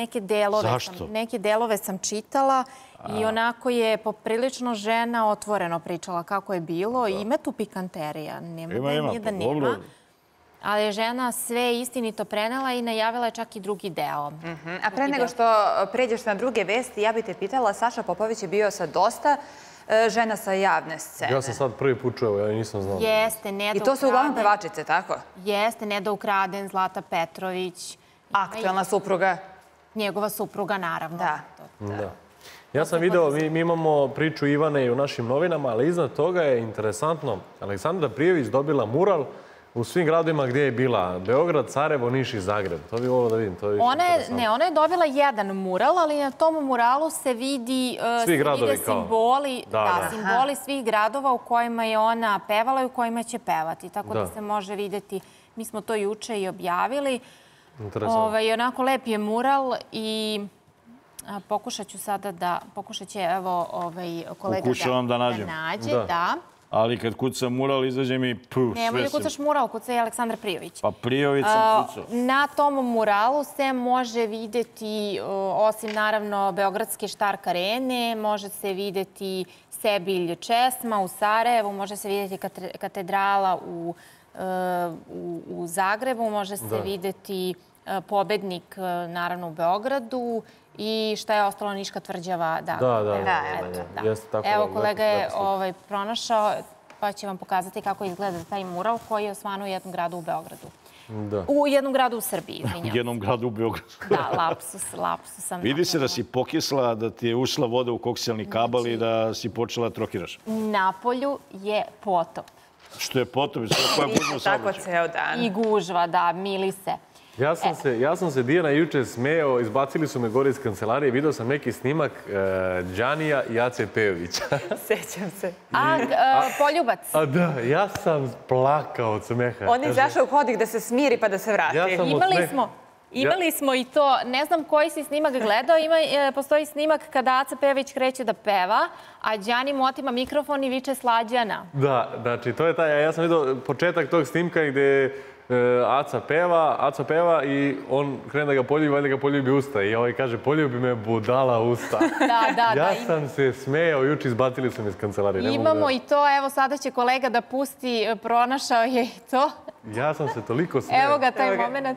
neke delove sam čitala. I onako je poprilično žena otvoreno pričala kako je bilo. Ima tu pikanterija. Nema da nema. Ali je žena sve istinito prenela i najavila je čak i drugi deo. A pre nego što pređeš na druge vesti, ja bih te pitala, Saša Popović je bio sa dosta žena sa javne scene. Ja sam sad prvi put čuo, ja nisam znao. Jeste, Neda Ukraden. I to su uglavnom pevačice, tako? Jeste, Neda Ukraden, Zlata Petrović. Aktuelna supruga. Njegova supruga, naravno. Da. Ja sam video, mi imamo priču Ivane i u našim novinama, ali iznad toga je interesantno. Aleksandra Prijević dobila mural u svim gradovima gdje je bila. Beograd, Sarajevo, Niš i Zagreb. To bi volila da vidim. Ona je dobila jedan mural, ali na tom muralu se vide simboli svih gradova u kojima je ona pevala i u kojima će pevati. Tako da se može vidjeti. Mi smo to juče i objavili. Onako lep je mural i pokušat ću sada da... Pokušat će, evo, kolega da nađe. Da. Ali kad kucam mural, izađe mi sve sam... Nemoj da kucaš mural, kuca je Aleksandar Prijović. Pa Prijović sam kucao. Na tom muralu se može vidjeti, osim naravno Beogradske Štark arene, može se vidjeti Sebilj Česma u Sarajevu, može se vidjeti katedrala u Zagrebu, može se vidjeti Pobednik naravno u Beogradu i šta je ostalo Niška tvrđava. Da. Evo, kolega je pronašao, pa će vam pokazati kako izgleda taj mural koji je osvanuo u jednom gradu u Beogradu. U jednom gradu u Srbiji, izvinjam. U jednom gradu u Beogradu. Da, lapsus sam. Vidi se da si pokisla, da ti je ušla voda u koksilni kabal i da si počela trokiraš. Napolju je potop. Što je potop? Koja je gužva saobraćaj? Tako ceo dan. I gužva, da, mili se. Ja sam se, Dijana, juče smeo, izbacili su me gore iz kancelarije, vidio sam neki snimak Đanija i Ace Pejovića. Sećam se. Poljubac. Da, ja sam plakao od smeha. On je izašao u hodnik da se smiri pa da se vrati. Imali smo i to, ne znam koji si snimak gledao, postoji snimak kada Aca Pejović kreće da peva, a Đani mu otima mikrofon i viče Slađana. Da, znači to je taj, ja sam vidio početak tog snimka gde Aca peva i on krene da ga poljubi, valjda ga poljubi usta. I ovaj kaže, poljubi me budala usta. Da. Ja sam se smejao, juče izbacili su me iz kancelarije. Imamo i to, evo sada će kolega da pusti, pronašao je i to. Ja sam se toliko smejao. Evo ga taj moment.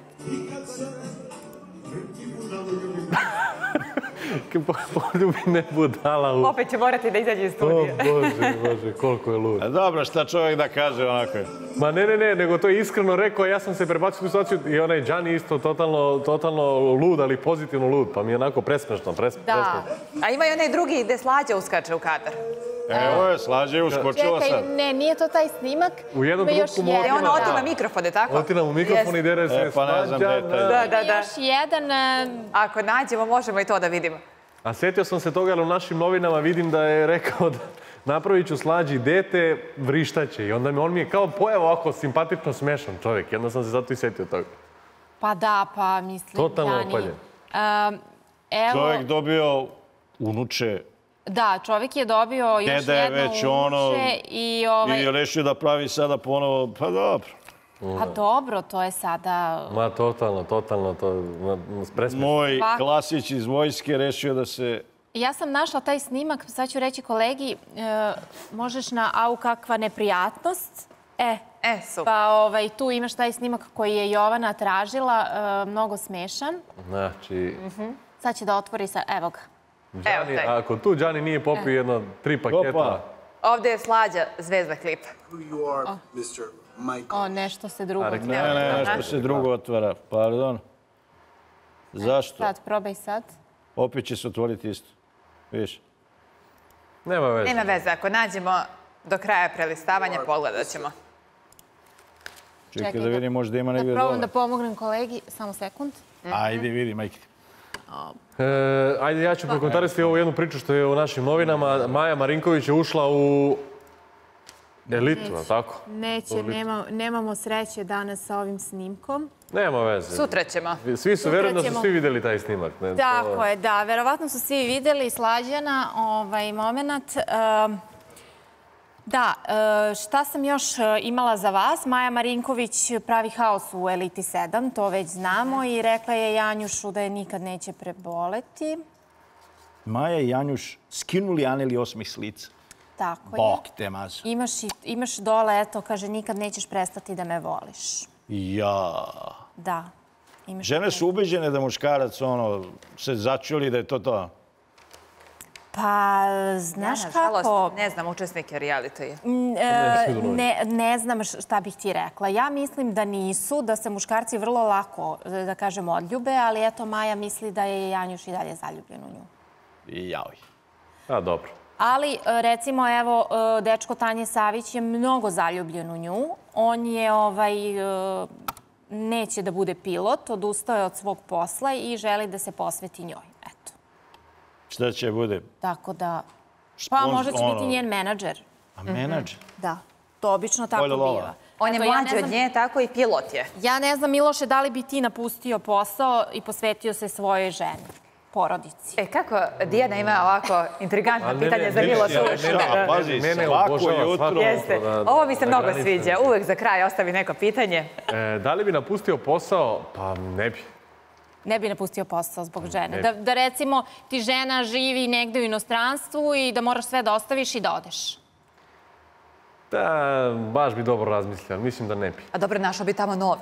Poljubi me budala usta. Opet će morati da izađe iz studija. Bože, koliko je lud. Dobro, šta čovjek da kaže onako je? Ma ne, nego to je iskreno rekao, ja sam se prebacio u situaciju i onaj Đani isto totalno lud, ali pozitivno lud, pa mi je onako presmešno. Da, a ima i onaj drugi gde Slađa uskače u kadar. Evo je, Slađa je uskočila sad. Čekaj, ne, nije to taj snimak. U jednom trenutku mu otima... On otima mikrofone, tako? Otima mu mikrofon i dere se Slađa. Da. Još jedan... Ako nađemo, možemo i to da vidimo. A setio sam se toga, ali u našim novinama vidim da je rekao da napravit ću Slađi dete, vrištaće. I onda on mi je kao pojava ovako simpatično smešan čovjek. Jedno sam se zato i setio toga. Pa da, pa mislim... Totalno opaljen. Čovjek dobio unuče. Da, čovjek je dobio još jedno unuče i... I rešio da pravi sada ponovo, pa dobro. Pa dobro, to je sada... Ma totalno, to presmešno. Moj klasić iz vojske rešio da se... Ja sam našla taj snimak, sad ću reći kolegi, možeš na au kakva neprijatnost. Super. Pa tu imaš taj snimak koji je Jovana tražila, mnogo smešan. Znači... Sad će da otvori, evo ga. Ako tu Đani nije popio jedno 3 paketa... Ovdje je Slađa, zvezda klipa. Nešto se drugo otvara. Ne, nešto se drugo otvara. Pardon. Zašto? Sad, probaj sad. Opet će se otvoriti isto. Vidiš? Nema veze. Nema veze. Ako nađemo do kraja prelistavanja, pogledat ćemo. Čekaj da vidim, možda ima negdje dole. Da probam da pomognem kolegi. Samo sekund. Ajde, vidi, majke. Ajde, ja ću prokomentarisati ovu jednu priču što je u našim novinama. Maja Marinković je ušla u elitu, tako? Neće, nemamo sreće danas sa ovim snimkom. Nema veze. Sutra ćemo. Svi su, verujem da su svi videli taj snimak. Tako je, da. Verovatno su svi videli Slađana moment. Da, šta sam još imala za vas? Maja Marinković pravi haos u Eliti 7, to već znamo, i rekla je Janjušu da je nikad neće preboleti. Maja i Janjuš skinuli Aneli osmih s lica. Tako je. Bog te mazu. Imaš dole, eto, kaže, nikad nećeš prestati da me voliš. Ja. Da. Žene su ubeđene da muškarac se začuli da je to. Pa, znaš kako... Ne znam učesnike reality. Ne znam šta bih ti rekla. Ja mislim da nisu, da se muškarci vrlo lako, da kažem, odljube, ali eto, Maja misli da je Janjuš i dalje zaljubljen u nju. Jao. A, dobro. Ali, recimo, evo, dečko Tanje Savić je mnogo zaljubljen u nju. On je, neće da bude pilot, odustao je od svog posla i želi da se posveti njoj. Eto. Šta će bude? Tako da... Pa možda će biti njen menadžer. A menadžer? Da. To obično tako biva. On je mlađi od nje, tako i pilot je. Ja ne znam, Miloše, da li bi ti napustio posao i posvetio se svojoj ženi, porodici? Kako Dijana ima ovako intrigantno pitanje za Miloša? Pazi, svako jutro. Ovo mi se mnogo sviđa. Uvek za kraj ostavi neko pitanje. Da li bi napustio posao? Pa ne bi. Ne bi napustio posao zbog žene. Da recimo ti žena živi negde u inostranstvu i da moraš sve da ostaviš i da odeš. Da, baš bi dobro razmislio, ali mislim da ne bi. A dobro, našao bi tamo novi.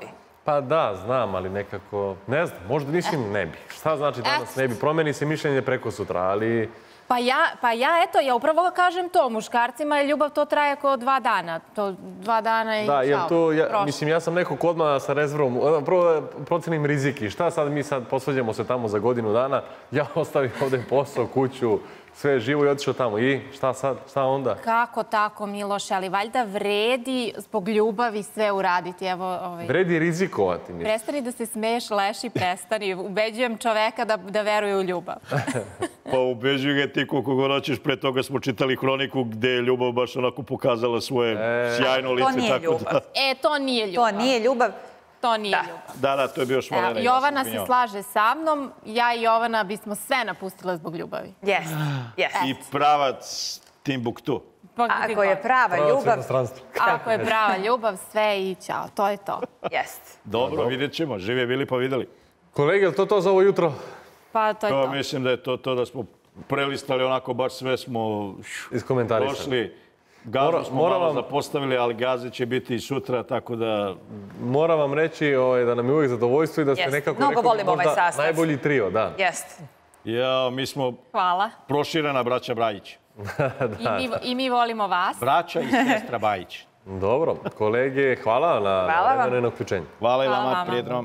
Pa da, znam, ali nekako, ne znam, možda mislim ne bi. Šta znači danas ne bi? Promeni se mišljenje preko sutra, ali... Ja upravo kažem to, muškarcima je ljubav, to traje kao 2 dana. To 2 dana i čao. Mislim, ja sam nekog odmah sa rezervom, prvo procenim riziki. Šta sad mi posvađamo se tamo za godinu dana, ja ostavim ovde posao, kuću, sve živo i otišao tamo. I šta sad, šta onda? Kako tako, Miloše, ali valjda vredi zbog ljubavi sve uraditi. Vredi rizikovati. Prestani da se smeješ, Leši, prestani. Ubeđujem čoveka da veruje u ljubav. Pa ubeđuj ga ti koliko god hoćeš. Pre toga smo čitali hroniku gde je ljubav baš onako pokazala svoje sjajno lice. To nije ljubav. To nije ljubav. To nije ljubav. To nije ljubav. Da, to je bio Švalena. Jovana se slaže sa mnom. Ja i Jovana bismo sve napustile zbog ljubavi. Jeste. I pravac Timbuktu. Ako je prava ljubav... Ako je prava ljubav, sve i ćao. To je to. Jeste. Dobro, vidjet ćemo. Živi bili pa videli. Kolege, je li to za ovo jutro? Pa to je to. Mislim da je to da smo prelistali onako, baš sve smo došli. Gazu smo malo zapostavili, ali Gaze će biti i sutra, tako da... Moram vam reći da nam je uvijek zadovoljstvo i da ste nekako možda najbolji trio, da. Jeste. Ja, mi smo proširena braća Brajić. I mi volimo vas. Braća i sestra Bajić. Dobro, kolege, hvala na vremenu uključenju. Hvala i vama, prijetno.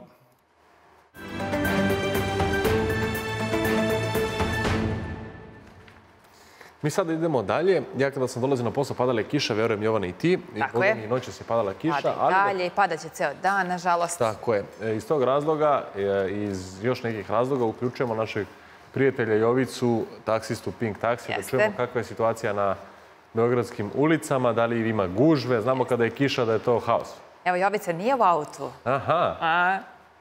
Mi sada idemo dalje. Ja kada sam dolazio na posao padala je kiša, verujem Jovana i ti. Tako je. I noće se padala kiša. Pada i dalje i pada će ceo dan, nažalost. Tako je. Iz tog razloga, iz još nekih razloga, uključujemo našeg prijatelja Jovicu, taksistu Pink Taxi, da čujemo kakva je situacija na beogradskim ulicama, da li ima gužve. Znamo kada je kiša da je to haos. Evo, Jovica nije u autu. Aha.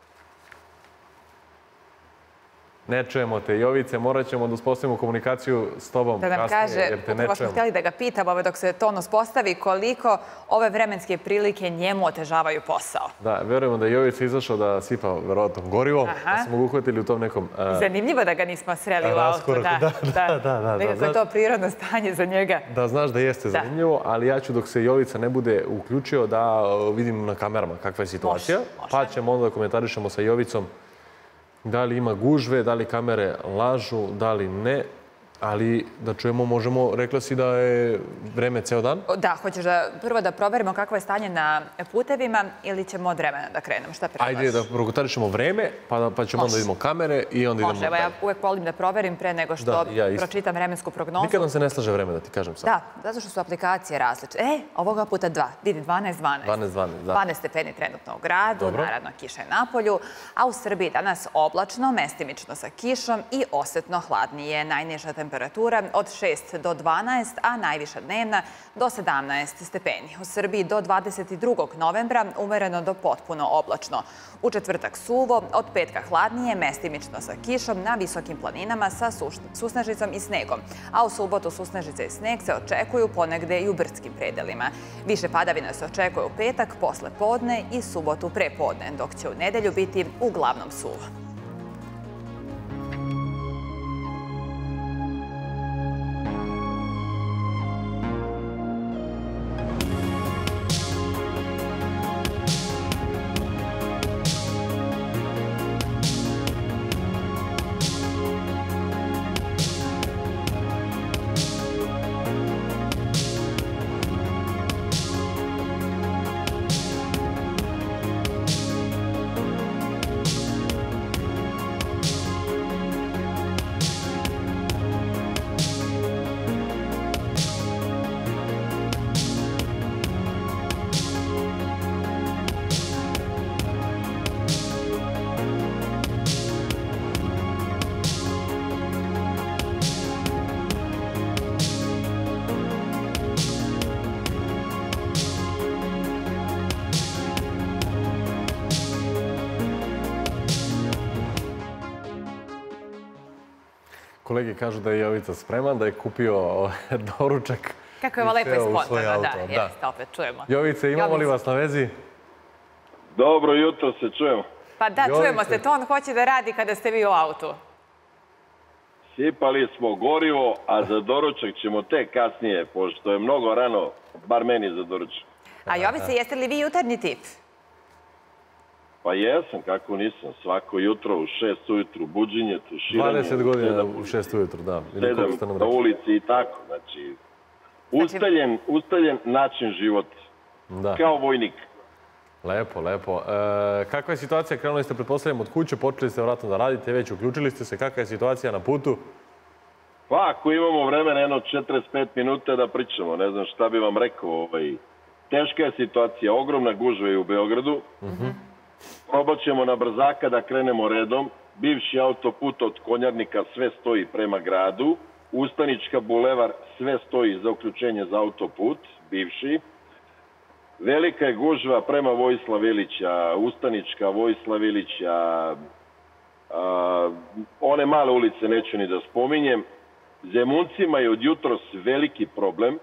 Ne čujemo te, Jovice, morat ćemo da uspostavimo komunikaciju s tobom kasnije, jer te ne čujemo. Da nam kaže, upravo smo htjeli da ga pitamo dok se to uspostavi, koliko ove vremenske prilike njemu otežavaju posao. Da, verujemo da je Jovica izašao da sipa verovatno gorivo, da smo ga uhvatili u tom nekom... Zanimljivo da ga nismo sreli u autu. Da. Nekako je to prirodno stanje za njega. Da, znaš da jeste zanimljivo, ali ja ću dok se Jovica ne bude uključio da vidim na kamerama kakva je situacija, pa ćemo onda da komentarišemo sa Jovicom da li ima gužve, da li kamere lažu, da li ne. Ali da čujemo, možemo, rekla si da je vreme ceo dan? Da, hoćeš prvo da proverimo kakvo je stanje na putevima ili ćemo od vremena da krenemo? Šta predlažeš? Ajde da prokomentarišemo vreme, pa ćemo onda vidimo kamere i onda idemo... Može, evo ja uvek volim da proverim pre nego što pročitam vremensku prognozu. Nikad nam se ne slaže vreme, da ti kažem sad. Da, zato što su aplikacije različite. Ovoga puta 2, vidi 12, 12 stepeni trenutno u gradu, naravno kiša je na polju, a u Srbiji danas oblačno, mestimično sa kišom i osetno hladnije. Najniža temperatura od 6 do 12, a najviša dnevna do 17 stepeni. U Srbiji do 22. novembra umereno do potpuno oblačno. U četvrtak suvo, od petka hladnije, mestimično sa kišom na visokim planinama sa susnežicom i snegom. A u subotu susnežice i sneg se očekuju ponegde i u brdskim predelima. Više padavina se očekuje u petak, posle podne i subotu pre podne, dok će u nedelju biti uglavnom suvo. Kolege kažu da je Jovica spreman, da je kupio doručak. Kako je ovo lepo i spontano, da, jeste, opet čujemo. Jovice, imamo li vas na vezi? Dobro jutro, se čujemo. Pa da, čujemo se, to on hoće da radi kada ste vi u autu. Sipali smo gorivo, a za doručak ćemo tek kasnije, pošto je mnogo rano, bar meni za doručak. A Jovice, jeste li vi jutarnji tip? Pa jesam, kako nisam. Svako jutro u 6 ujutru buđenje, tuširanje. 20 godina u 6 ujutru, da. 7 na ulici i tako. Znači, ustaljen način života. Kao vojnik. Lepo, lepo. Kakva je situacija? Krenuli ste, pretpostavljam, od kuće, počeli ste vratno da radite, već uključili ste se. Kakva je situacija na putu? Pa, ako imamo vremena, jedno 45 minuta da pričamo. Ne znam šta bi vam rekao. Teška je situacija. Ogromna gužva je u Beogradu. Probat ćemo na brzaka da krenemo redom. Bivši autoput od Konjarnika sve stoji prema gradu. Ustanička bulevar sve stoji za uključenje za autoput, bivši. Velika je gužva prema Vojislava Ilića, Ustanička, Vojislava Ilića, one male ulice neću ni da spominjem. Zemuncima je od jutros veliki problem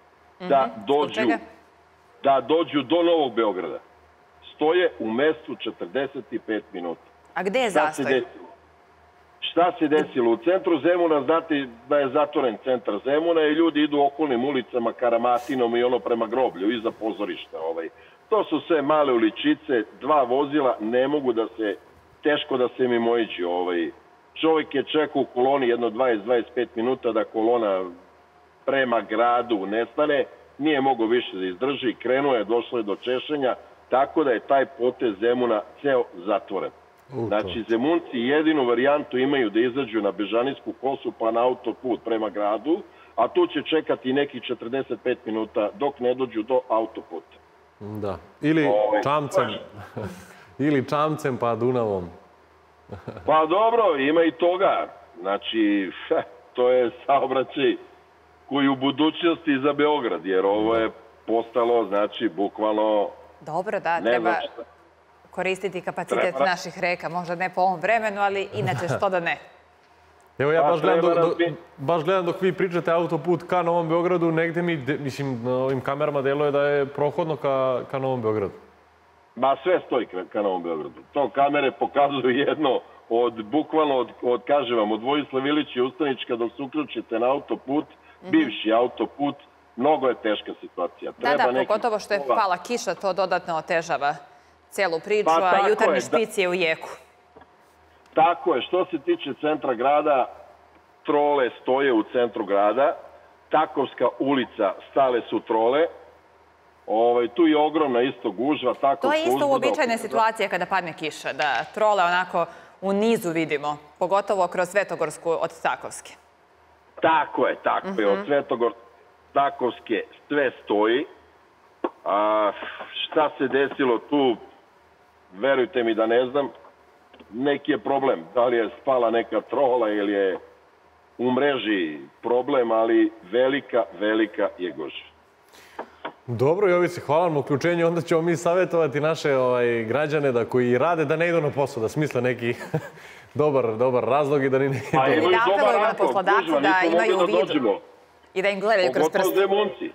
da dođu do Novog Beograda. Stoje u mestu 45 minuta. A gde je zastoj? Šta se desilo? U centru Zemuna, znate da je zatvoren centar Zemuna i ljudi idu okolnim ulicama Karamatinom i ono prema groblju, iza pozorišta. To su sve male uličice, 2 vozila, ne mogu teško da se mimoiđi. Čovjek je čekao u koloni jedno 20-25 minuta da kolona prema gradu nestane, nije mogao više da izdrži, krenuo je, došlo je do češenja, tako da je taj potez Zemuna ceo zatvoren. Znači, Zemunci jedinu varijantu imaju da izađu na Bežanijsku kosu pa na autoput prema gradu, a tu će čekati nekih 45 minuta dok ne dođu do autoputa. Da. Ili Čamcem pa Dunavom. Pa dobro, ima i toga. Znači, to je saobraćaj koji u budućnosti za Beograd, jer ovo je postalo, znači, bukvalno... Dobro, da, treba koristiti kapacitet naših reka. Možda ne po ovom vremenu, ali inače što da ne. Evo ja baš gledam dok vi pričate autoput ka Novom Beogradu, negde mi, mislim, na ovim kamerama deluje da je prohodno ka Novom Beogradu. Ma sve stoji ka Novom Beogradu. To kamere pokazuju jedno bukvalno kažem vam, od Vojislava Ilića i Ustanička dok se uključite na autoput, bivši autoput, mnogo je teška situacija. Da, pogotovo što je pala kiša, to dodatno otežava celu priču, a jutarnji špic je u jeku. Tako je. Što se tiče centra grada, trole stoje u centru grada, Takovska ulica, stale su trole, tu je ogromna isto gužva. To je isto uobičajena situacija kada padne kiša, da trole onako u nizu vidimo, pogotovo kroz Svetogorsku od Takovske. Tako je. Od Svetogorske Takovske sve stoji. Šta se desilo tu, verujte mi da ne znam, neki je problem. Da li je spala neka trola ili je u mreži problem, ali velika je gužva. Dobro, Jovice, hvala vam na uključenju. Onda ćemo mi savjetovati naše građane da koji rade da ne idu na posao, da smisle neki dobar razlog i da ne idu. A imaju dobar razlog, gužva, nismo mogli da dođemo. I da im gledaju kroz prste. Pogotovo Zemunci.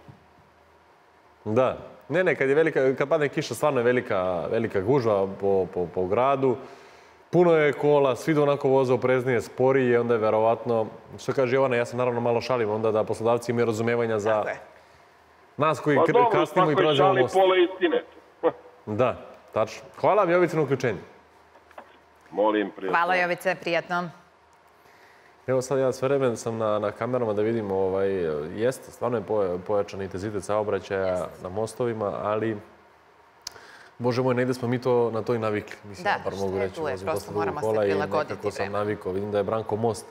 Da. Ne, kad padne kiša, stvarno je velika gužva po gradu. Puno je kola, svi da onako voze opreznije, sporije, onda je verovatno, što kaže Jovana, ja se naravno malo šalim, onda da poslodavci imaju razumevanja za nas koji kasnimo i prelažemo most. Pa dobro, svako je šali pola istine. Da, tačno. Hvala vam, Jovice, na uključenju. Molim, prijatno. Hvala, Jovice, prijatno. Evo sad ja sve vreme sam na kamerama da vidim, jeste, stvarno je pojačan intenzitet saobraćaja na mostovima, ali, Bože moj, negde smo mi to na to i navikli. Da, što je tu je, prosto moramo se prilagoditi vreme. Sam navikao, vidim da je Branko most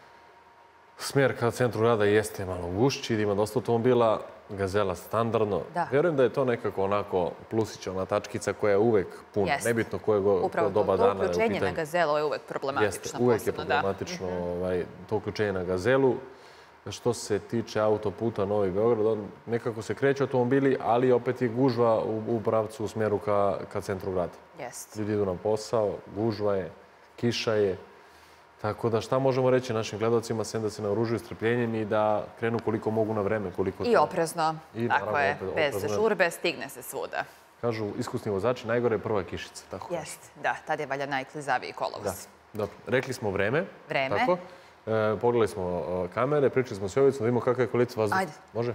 smer ka centru grada jeste malo gušći, da ima dosta automobila, Gazela standardno. Vjerujem da je to nekako onako plusića, ona tačkica koja je uvek puna, nebitno koje doba dana je u pitanju. Upravo to uključenje na Gazelu je uvek problematično. Jeste, uvek je problematično to uključenje na Gazelu. Što se tiče autoputa Novi Beograd, nekako se kreću automobili, ali opet je gužva u pravcu u smeru ka centru grada. Ljudi idu na posao, gužva je, kiša je. Tako da šta možemo reći našim gledalcima, sem da se naoružuju strpljenjem i da krenu koliko mogu na vreme. I oprezno. Tako je, bez žurbe stigne se svuda. Kažu iskusni vozači, najgore je prva kišica. Jeste, da, tad je valja najklizaviji kolovoz. Dobro, rekli smo vreme. Vreme. Pogledali smo kamere, pričali smo s Jovicom, da vidimo kakav je kvalitet vazduha. Ajde. Može?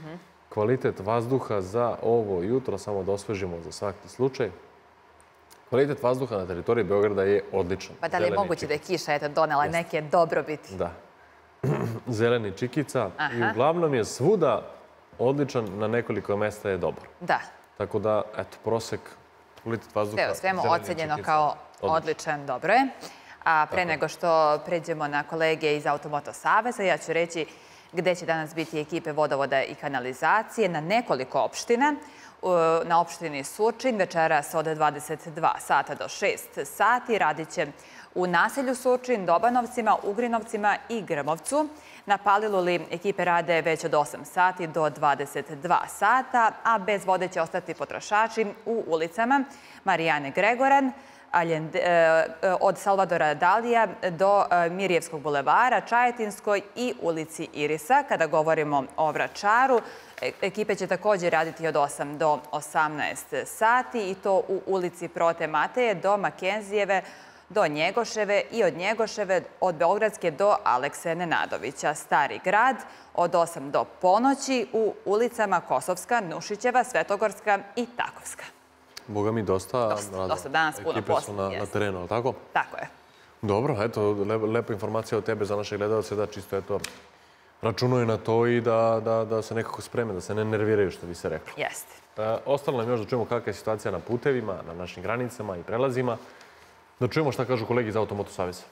Kvalitet vazduha za ovo jutro, samo da osvežimo za svaki slučaj. Kvalitet vazduha na teritoriji Beograda je odličan. Pa da li je moguće da je kiša donela neke dobrobiti? Da. Zeleni čikica i uglavnom je svuda odličan, na nekoliko mesta je dobar. Da. Tako da, eto, prosek, kvalitet vazduha... Sve o svemu ocenjeno kao odličan, dobro je. A pre nego što pređemo na kolege iz Automoto Saveza, ja ću reći gde će danas biti ekipe vodovoda i kanalizacije na nekoliko opština. Na opštini Surčin večeras od 22 sata do 6 sati radit će u naselju Surčin, Dobanovcima, Ugrinovcima i Grmovcu. Na Paliluli ekipe rade već od 8 sati do 22 sata, a bez vode će ostati potrošači u ulicama Marijane Gregoran, od Salvadora Dalija do Mirjevskog bulevara, Čajetinskoj i ulici Irisa. Kada govorimo o Vračaru, ekipe će također raditi od 8 do 18 sati i to u ulici Prote Mateje do Makenzijeve, do Njegoševe i od Njegoševe od Beogradske do Alekse Nenadovića. Stari grad od 8 do ponoći u ulicama Kosovska, Nušićeva, Svetogorska i Takovska. Boga mi dosta danas puno ekipe su na terenu, ali tako? Tako je. Dobro, eto, lepa informacija od tebe za naše gledalce, da čisto eto računaju na to i da se nekako spreme, da se ne nerviraju, što bi se reklo. Jeste. Ostalo nam još da čujemo kakva je situacija na putevima, na našim granicama i prelazima. Da čujemo šta kažu kolegi iz Automoto Saveza.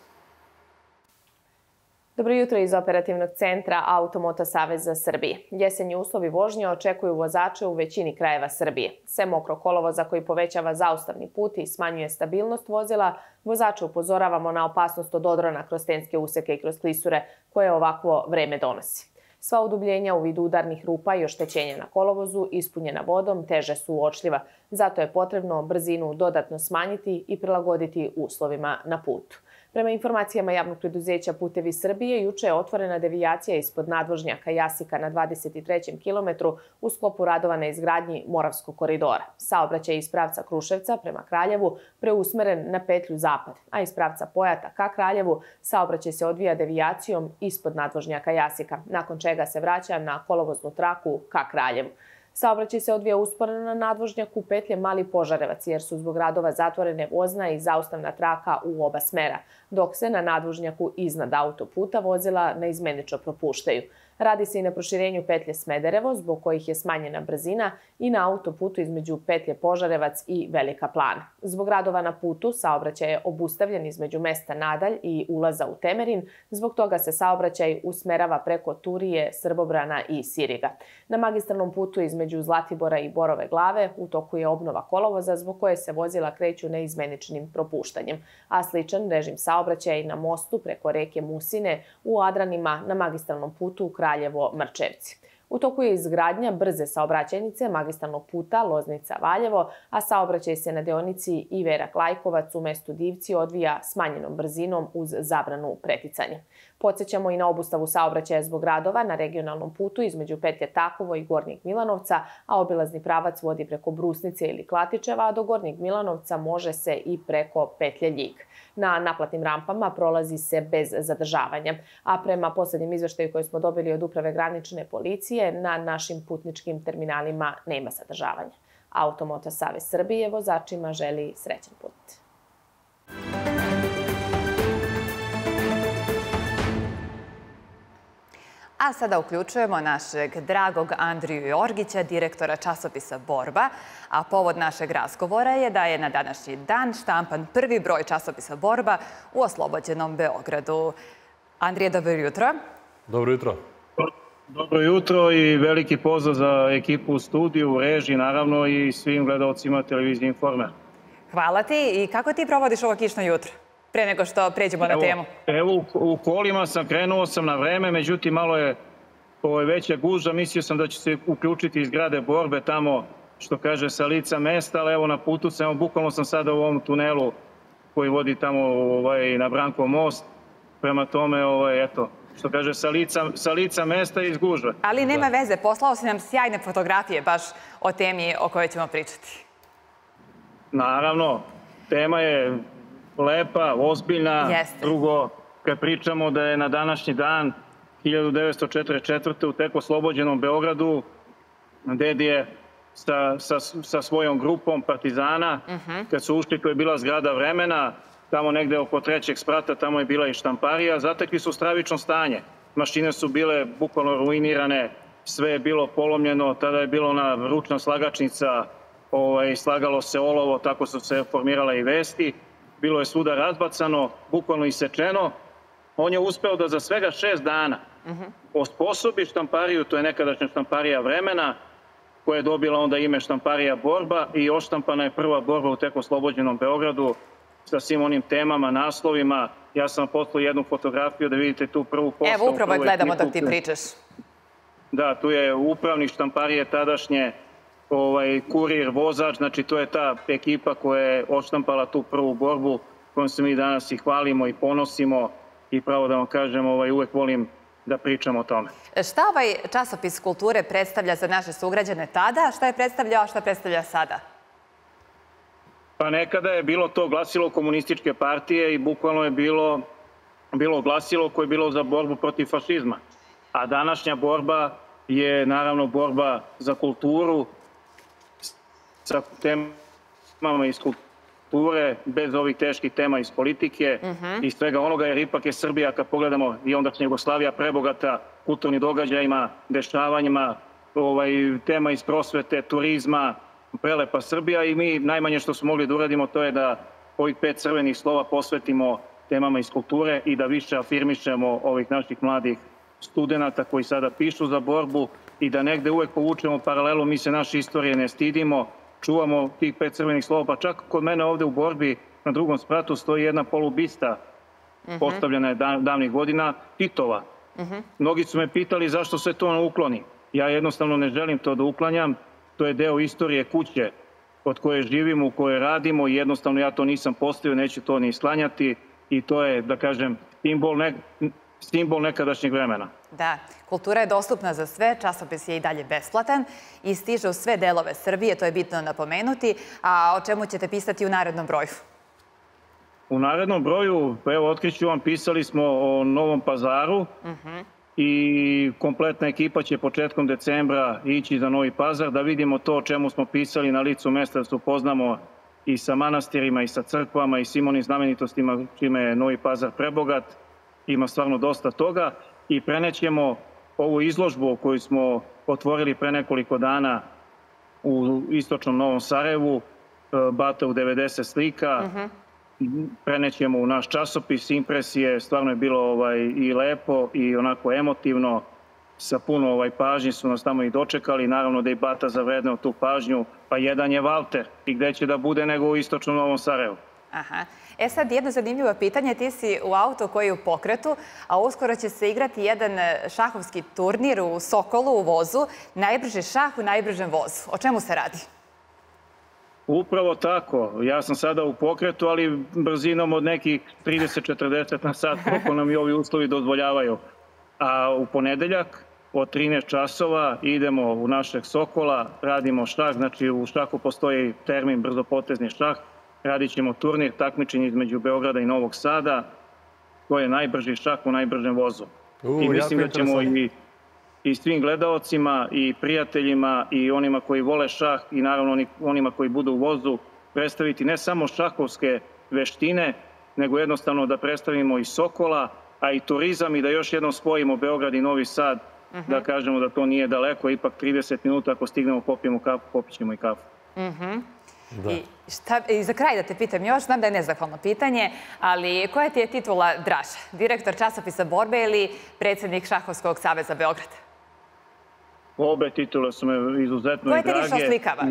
Dobro jutro iz operativnog centra Automoto Saveza Srbije. Jesenji uslovi vožnje očekuju vozače u većini krajeva Srbije. Sem mokrog kolovoza koji povećava zaustavni put i smanjuje stabilnost vozila, vozače upozoravamo na opasnost od odrona kroz tenske useke i kroz klisure koje ovakvo vreme donosi. Sva udubljenja u vidu udarnih rupa i oštećenja na kolovozu ispunjena vodom teže su uočljiva. Zato je potrebno brzinu dodatno smanjiti i prilagoditi uslovima na putu. Prema informacijama javnog preduzeća Putevi Srbije, juče je otvorena devijacija ispod nadvožnjaka Jasika na 23. kilometru u sklopu radova na izgradnji Moravskog koridora. Saobraćaj iz pravca Kruševca prema Kraljevu preusmeren na petlju zapad, a iz pravca Pojata ka Kraljevu saobraćaj se odvija devijacijom ispod nadvožnjaka Jasika, nakon čega se vraća na kolovoznu traku ka Kraljevu. Saobraćaj se odvija usporeno na nadvožnjaku petlje Mali Požarevac, jer su zbog radova zatvorene vozna i zaustavna traka u oba smera, dok se na nadvožnjaku iznad autoputa vozila neizmenično propuštaju. Radi se i na proširenju petlje Smederevo, zbog kojih je smanjena brzina, i na autoputu između petlje Požarevac i Velika Plana. Zbog radova na putu saobraćaj je obustavljen između mesta Nadalj i ulaza u Temerin, zbog toga se saobraćaj usmerava preko Turije, Srbobrana i Siriga. Na magistralnom putu između Zlatibora i Borove Glave u toku je obnova kolovoza, zbog koje se vozila kreću neizmeničnim propuštanjem, a sličan režim saobraćaja i na mostu preko reke Musine u Adranima na magistralnom putu Kraljevo-Mrčevci. U toku je izgradnja brze saobraćajnice magistralnog puta Loznica-Valjevo, a saobraćaj se na deonici Iverak-Lajkovac u mestu Divci odvija smanjenom brzinom uz zabranu preticanja. Podsjećamo i na obustavu saobraćaja zbog radova na regionalnom putu između petlje Takovo i Gornjeg Milanovca, a obilazni pravac vodi preko Brusnice ili Klatičeva, a do Gornjeg Milanovca može se i preko petlje Ljig. Na naplatnim rampama prolazi se bez zadržavanja, a prema poslednjem izveštaju koji smo dobili od Uprave granične policije, na našim putničkim terminalima nema zadržavanja. Automoto Savez Srbije vozačima želi srećan put. A sada uključujemo našeg dragog Andriju Jorgića, direktora časopisa Borba. A povod našeg razgovora je da je na današnji dan štampan prvi broj časopisa Borba u oslobođenom Beogradu. Andrije, dobro jutro. Dobro jutro. Dobro jutro i veliki pozdrav za ekipu u studiju, u režiji naravno i svim gledalcima televizije Informer. Hvala ti. I kako ti provodiš ovo kišno jutro? Pre nego što pređemo na temu. Evo, u kolima sam, krenuo sam na vreme, međutim malo je veća gužva. Mislio sam da će se uključiti iz grade Borbe tamo, što kaže, sa lica mesta, ali evo na putu sam, evo bukvalno sam sada u ovom tunelu koji vodi tamo na Brankov most. Prema tome, eto, što kaže, sa lica mesta i iz gužve. Ali nema veze, poslao si nam sjajne fotografije baš o temi o kojoj ćemo pričati. Naravno, tema je lepa, ozbiljna. Drugo, kad pričamo da je na današnji dan 1944. u tek oslobođenom Beogradu, ded je sa svojom grupom Partizana. Kad su ušli, to je bila zgrada Vremena, tamo negde oko 3. sprata, tamo je bila i štamparija. Zatekli su stravično stanje. Mašine su bile bukvalno ruinirane, sve je bilo polomljeno, tada je bila ona ručna slagačnica, slagalo se olovo, tako su se formirale i vesti. Bilo je svuda razbacano, bukvalno isečeno. On je uspeo da za svega 6 dana osposobi štampariju, to je nekadašnja štamparija Vremena, koja je dobila onda ime štamparija Borba i oštampana je prva borba u tek oslobođenom Beogradu sa svim onim temama, naslovima. Ja sam poslao jednu fotografiju da vidite tu prvu postavu. Evo, upravo je gledamo dok ti pričaš. Da, tu je upravnik štamparije tadašnje, kurir, vozač, znači to je ta ekipa koja je odštampala tu prvu borbu kojom se mi danas i hvalimo i ponosimo i pravo da vam kažem, uvek volim da pričam o tome. Šta ovaj časopis kulture predstavlja za naše sugrađane tada? Šta je predstavljao, a šta predstavlja sada? Pa nekada je bilo to glasilo komunističke partije i bukvalno je bilo glasilo koje je bilo za borbu protiv fašizma. A današnja borba je naravno borba za kulturu, sa temama iz kulture, bez ovih teških tema iz politike i svega onoga, jer ipak je Srbija, kad pogledamo i ondašnja Jugoslavija, prebogata kulturnim događajima, dešavanjima, tema iz prosvete, turizma, prelepa Srbija i mi najmanje što smo mogli da uradimo to je da ovih 5 crvenih slova posvetimo temama iz kulture i da više afirmišemo ovih naših mladih studenta koji sada pišu za borbu i da negde uvek povučemo paralelu, mi se naše istorije ne stidimo, čuvamo tih 5 crvenih slova, pa čak kod mene ovde u borbi na 2. spratu stoji jedna polubista postavljena je davnih godina, Titova. Mnogi su me pitali zašto se to ne ukloni. Ja jednostavno ne želim to da uklanjam, to je deo istorije kuće od koje živimo, u kojoj radimo i jednostavno ja to nisam postavio, neću to ni sklanjati i to je, da kažem, simbol nekadašnjeg vremena. Da, kultura je dostupna za sve, časopis je i dalje besplatan i stiže u sve delove Srbije, to je bitno napomenuti. A o čemu ćete pisati u narednom broju? U narednom broju, evo, otkriću vam, pisali smo o Novom Pazaru i kompletna ekipa će početkom decembra ići za Novi Pazar, da vidimo to o čemu smo pisali na licu mesta, da se upoznamo i sa manastirima i sa crkvama i svim onim znamenitostima čime je Novi Pazar prebogat. Ima stvarno dosta toga i prenećemo ovu izložbu koju smo otvorili pre nekoliko dana u istočnom Novom Sarajevu, Bata u 90 slika, prenećemo u naš časopis, impresije, stvarno je bilo i lepo i onako emotivno, sa puno pažnje su nas tamo i dočekali, naravno da i Bata zavredneo tu pažnju, pa jedan je Valter i gde će da bude nego u istočnom Novom Sarajevu. Aha. E sad, jedno zanimljivo pitanje. Ti si u auto koji je u pokretu, a uskoro će se igrati jedan šahovski turnir u Sokolu, u vozu. Najbrži šah u najbržem vozu. O čemu se radi? Upravo tako. Ja sam sada u pokretu, ali brzinom od nekih 30-40 na sat, koliko nam i ovi uslovi dozvoljavaju. A u ponedeljak od 13 časova idemo u našeg Sokola, radimo šah, znači u šahu postoji termin brzopotezni šah. Radit ćemo turnir, takmičenje između Beograda i Novog Sada. To je najbrži šah u najbržem vozu. I mislim da ćemo i svim gledaocima i prijateljima i onima koji vole šah i naravno onima koji budu u vozu predstaviti ne samo šahovske veštine, nego jednostavno da predstavimo i Sokola, a i turizam i da još jednom spojimo Beograd i Novi Sad, da kažemo da to nije daleko, ipak 30 minuta ako stignemo popijemo kafu, popićemo i kafu. I za kraj da te pitam još, znam da je nezahvalno pitanje, ali koja ti je titula draža? Direktor časopisa Borbe ili predsjednik Šahovskog saveza Beograda? Obe titule su me izuzetno i drage. Koje te više oslikava?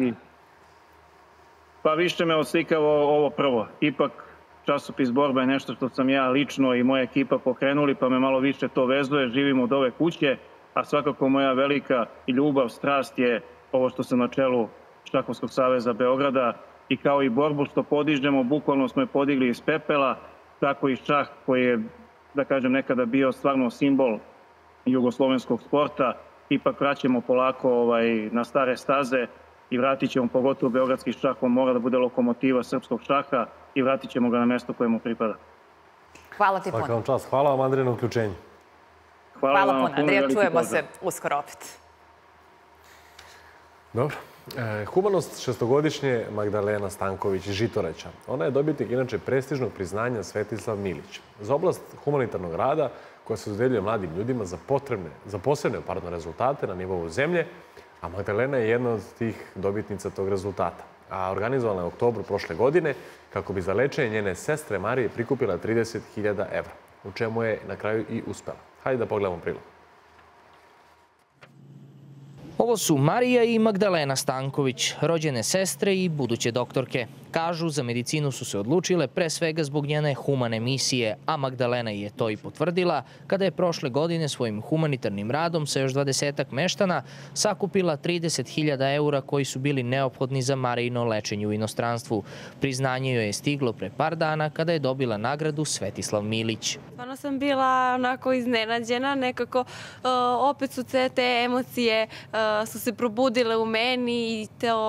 Pa više me oslikava ovo prvo. Ipak časopis Borba je nešto što sam ja lično i moja ekipa pokrenuli, pa me malo više to vezuje. Živim od ove kuće, a svakako moja velika ljubav, strast je ovo što sam na čelu Šahovskog saveza Beograda i kao i borbu što podižemo, bukvalno smo je podigli iz pepela, tako i šah koji je, da kažem, nekada bio stvarno simbol jugoslovenskog sporta, ipak vraćamo polako na stare staze i vratit ćemo, pogotovo beogradski šah, on mora da bude lokomotiva srpskog šaha i vratit ćemo ga na mesto koje mu pripada. Hvala ti puno. Hvala vam, Andrija, na uključenju. Hvala puno, Andrija, čujemo se uskoro opet. Dobro. Humanost šestogodišnje Magdalena Stanković iz Žitoraća. Ona je dobitnik inače prestižnog priznanja Svetislav Milić. Za oblast humanitarnog rada koja se dodeljuje mladim ljudima za posebne rezultate na nivou zemlje, a Magdalena je jedna od tih dobitnica tog rezultata. A organizovala je u oktobru prošle godine kako bi za lečenje njene sestre Marije prikupila 30.000 evra, u čemu je na kraju i uspela. Hajde da pogledamo prilog. Ovo su Marija i Magdalena Stanković, rođene sestre i buduće doktorke. Kažu, za medicinu su se odlučile pre svega zbog njene humane misije, a Magdalena je to i potvrdila kada je prošle godine svojim humanitarnim radom sa još 20-ak meštana sakupila 30.000 eura koji su bili neophodni za Marijino lečenje u inostranstvu. Priznanje joj je stiglo pre par dana kada je dobila nagradu Svetislav Milić. Stvarno sam bila onako iznenađena, nekako opet su te emocije su se probudile u meni i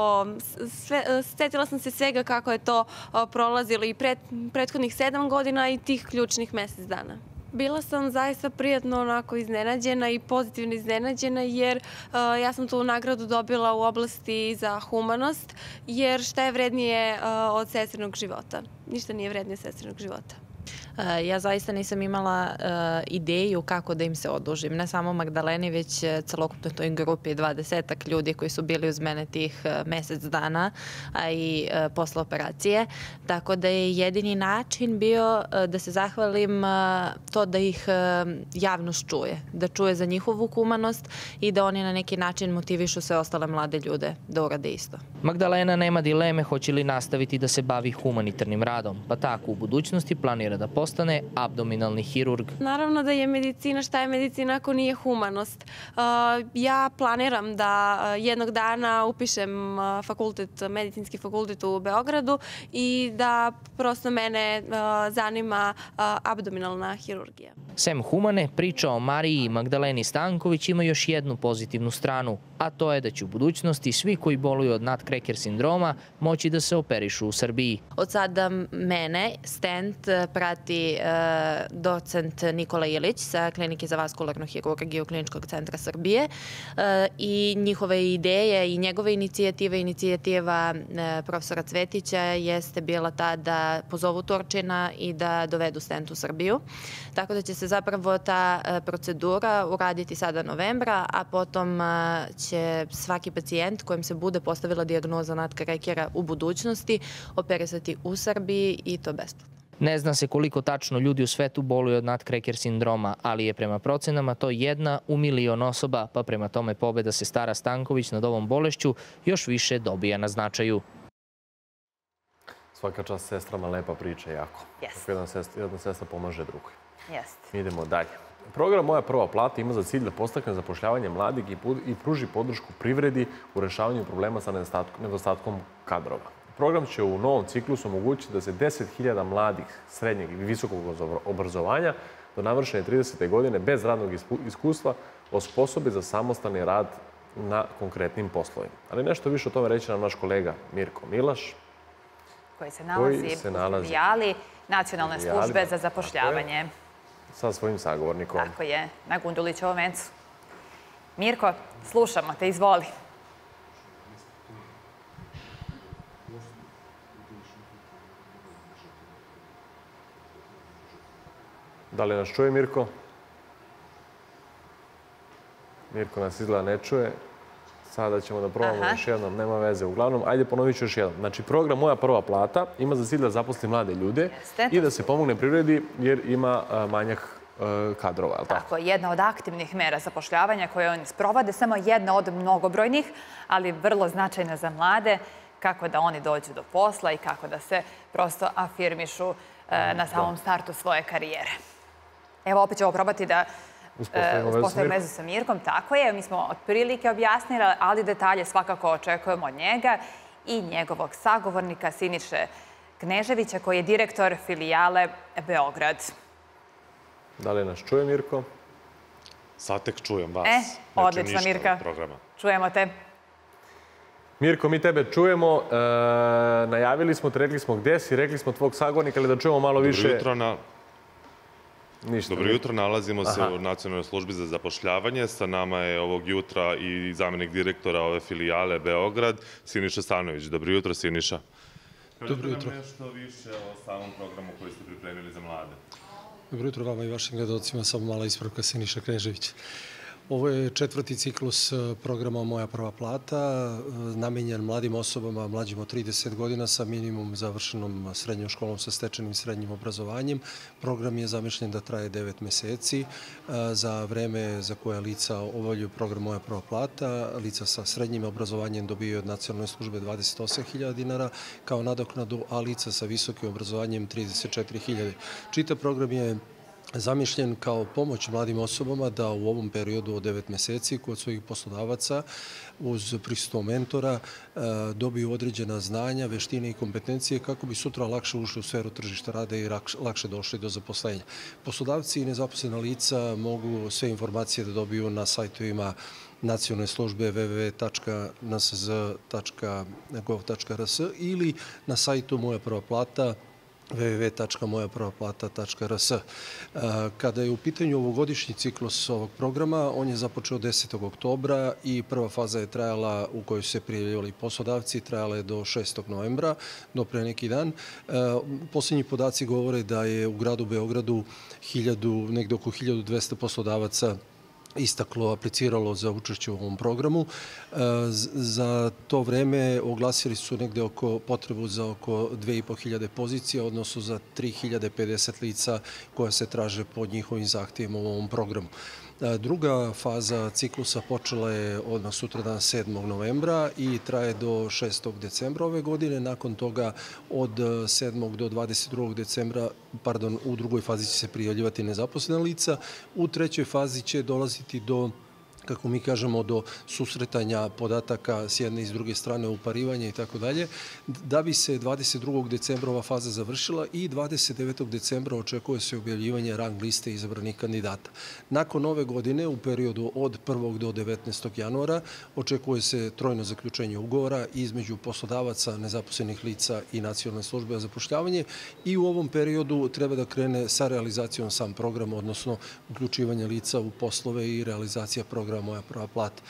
setila sam se svega kako je to prolazilo i prethodnih 7 godina i tih ključnih mesec dana. Bila sam zaista prijatno onako iznenađena i pozitivno iznenađena jer ja sam tu nagradu dobila u oblasti za humanost jer šta je vrednije od sestrinog života? Ništa nije vrednije sestrinog života. Ja zaista nisam imala ideju kako da im se odužim. Ne samo Magdaleni, već celokupno toj grupi 20-ak ljudi koji su bili uz mene tih mesec dana, a i posle operacije. Tako da je jedini način bio da se zahvalim to da ih javnost čuje. Da čuje za njihovu humanost i da oni na neki način motivišu sve ostale mlade ljude da urade isto. Magdalena nema dileme hoće li nastaviti da se bavi humanitarnim radom, pa tako u budućnosti planira da postane abdominalni hirurg. Naravno da je medicina, šta je medicina ako nije humanost. Ja planiram da jednog dana upišem medicinski fakultet u Beogradu i da prosto mene zanima abdominalna hirurgija. Sem humane, priča o Mariji i Magdaleni Stanković ima još jednu pozitivnu stranu, a to je da će u budućnosti svi koji boluju od Nutcracker sindroma moći da se operišu u Srbiji. Od sada mene stent prati docent Nikola Ilić sa Klinike za vaskularnu hirurgiju Kliničkog centra Srbije i njihove ideje i njegove inicijative, inicijativa profesora Cvetića jeste bila ta da pozovu Turčina i da dovedu stent u Srbiju. Tako da će se zapravo ta procedura uraditi sada novembra, a potom će svaki pacijent kojem se bude postavila dijagnoza Nutcrackera u budućnosti operisati u Srbiji i to besplatno. Ne zna se koliko tačno ljudi u svetu boluje od Nutcracker sindroma, ali je prema procenama to 1 u milion osoba, pa prema tome pobeda sestara Stanković nad ovom bolešću još više dobija na značaju. Svaka čast sestrama, lepa priča jako. Jedna sestra pomaže drugoj. Idemo dalje. Program Moja prva plata ima za cilj da podstakne zapošljavanje mladih i pruži podršku privredi u rešavanju problema sa nedostatkom kadrova. Program će u novom ciklusu omogućiti da se 10.000 mladih srednjeg i visokog obrazovanja do navršene 30. godine bez radnog iskustva osposobi za samostalni rad na konkretnim poslovima. Ali nešto više o tome reći nam naš kolega Mirko Milaš, koji se nalazi u filijali Nacionalne službe za zapošljavanje. Sa svojim sagovornikom. Tako je, na Gundulićevom vencu. Mirko, slušamo te, izvoli. Da li nas čuje Mirko? Mirko nas izgleda ne čuje. Sada ćemo da probamo još jednom, nema veze. Uglavnom, ajde ponovit ću još jednom. Znači, program Moja prva plata ima za cilj da zaposli mlade ljude i da se pomogne privredi jer ima manjak kadrova, je li tako? Tako, jedna od aktivnih mera zapošljavanja koje oni sprovode, samo jedna od mnogobrojnih, ali vrlo značajna za mlade, kako da oni dođu do posla i kako da se prosto afirmišu na samom startu svoje karijere. Evo, opet ćemo probati da uspostavimo vezu sa Mirkom. Tako je, mi smo otprilike objasnili, ali detalje svakako očekujemo od njega i njegovog sagovornika Siniše Kneževića, koji je direktor filijale Beograd. Da li nas čuje Mirko? Sad tek čujem vas. Odlično, Mirka. Čujemo te. Mirko, mi tebe čujemo. Najavili smo te, rekli smo gde si, rekli smo tvog sagovornika, ali da čujemo malo više. Dobro jutro na... Dobro jutro, nalazimo se u Nacionalnoj službi za zapošljavanje. Sa nama je ovog jutra i zamenik direktora ove filijale Beograd, Siniša Stanović. Dobro jutro, Siniša. Dobro jutro. Kažete nam nešto više o samom programu koji ste pripremili za mlade. Dobro jutro vama i vašim gledalcima, samo mala ispravka, Siniša Knežević. Ovo je 4. ciklus programa Moja prva plata, namenjen mladim osobama mlađim od 30 godina sa minimum završenom srednjom školom sa stečenim srednjim obrazovanjem. Program je zamišljen da traje 9 meseci. Za vreme za koje lica obavljaju program Moja prva plata, lica sa srednjim obrazovanjem dobijaju od nacionalne službe 28.000 dinara kao nadoknadu, a lica sa visokim obrazovanjem 34.000. Čitav program je zamišljen kao pomoć mladim osobama da u ovom periodu od 9 meseci kod svojih poslodavaca uz prisustvo mentora dobiju određena znanja, veštine i kompetencije kako bi sutra lakše ušli u sferu tržišta rada i lakše došli do zaposlenja. Poslodavci i nezaposlena lica mogu sve informacije da dobiju na sajtovima nacionalne službe www.nsz.gov.rs ili na sajtu Moja prva plata www.mojaprvaplata.rs. Kada je u pitanju ovogodišnji ciklus ovog programa, on je započeo 10. oktobra i prva faza je trajala u kojoj su se prijavljivali poslodavci, trajala je do 6. novembra, do pre neki dan. Posljednji podaci govore da je u gradu Beogradu negde oko 1200 poslodavaca apliciralo za učešće u ovom programu. Za to vreme oglasili su negde potrebu za oko 2500 pozicija, odnosno za 3050 lica koja se traže pod njihovim zahtjevima u ovom programu. Druga faza ciklusa počela je odmah sutradan 7. novembra i traje do 6. decembra ove godine. Nakon toga od 7. do 22. decembra, u drugoj fazi će se prijavljivati nezaposlena lica. U trećoj fazi će dolaziti do, kako mi kažemo, do susretanja podataka s jedne i s druge strane, uparivanja i tako dalje, da bi se 22. decembra ova faza završila i 29. decembra očekuje se objavljivanje rang liste izabranih kandidata. Nakon ove godine, u periodu od 1. do 19. januara, očekuje se trojno zaključenje ugovora između poslodavaca, nezaposlenih lica i nacionalne službe za zapošljavanje i u ovom periodu treba da krene sa realizacijom sam program, odnosno uključivanje lica u poslove i realizacija programa Moja prva plata.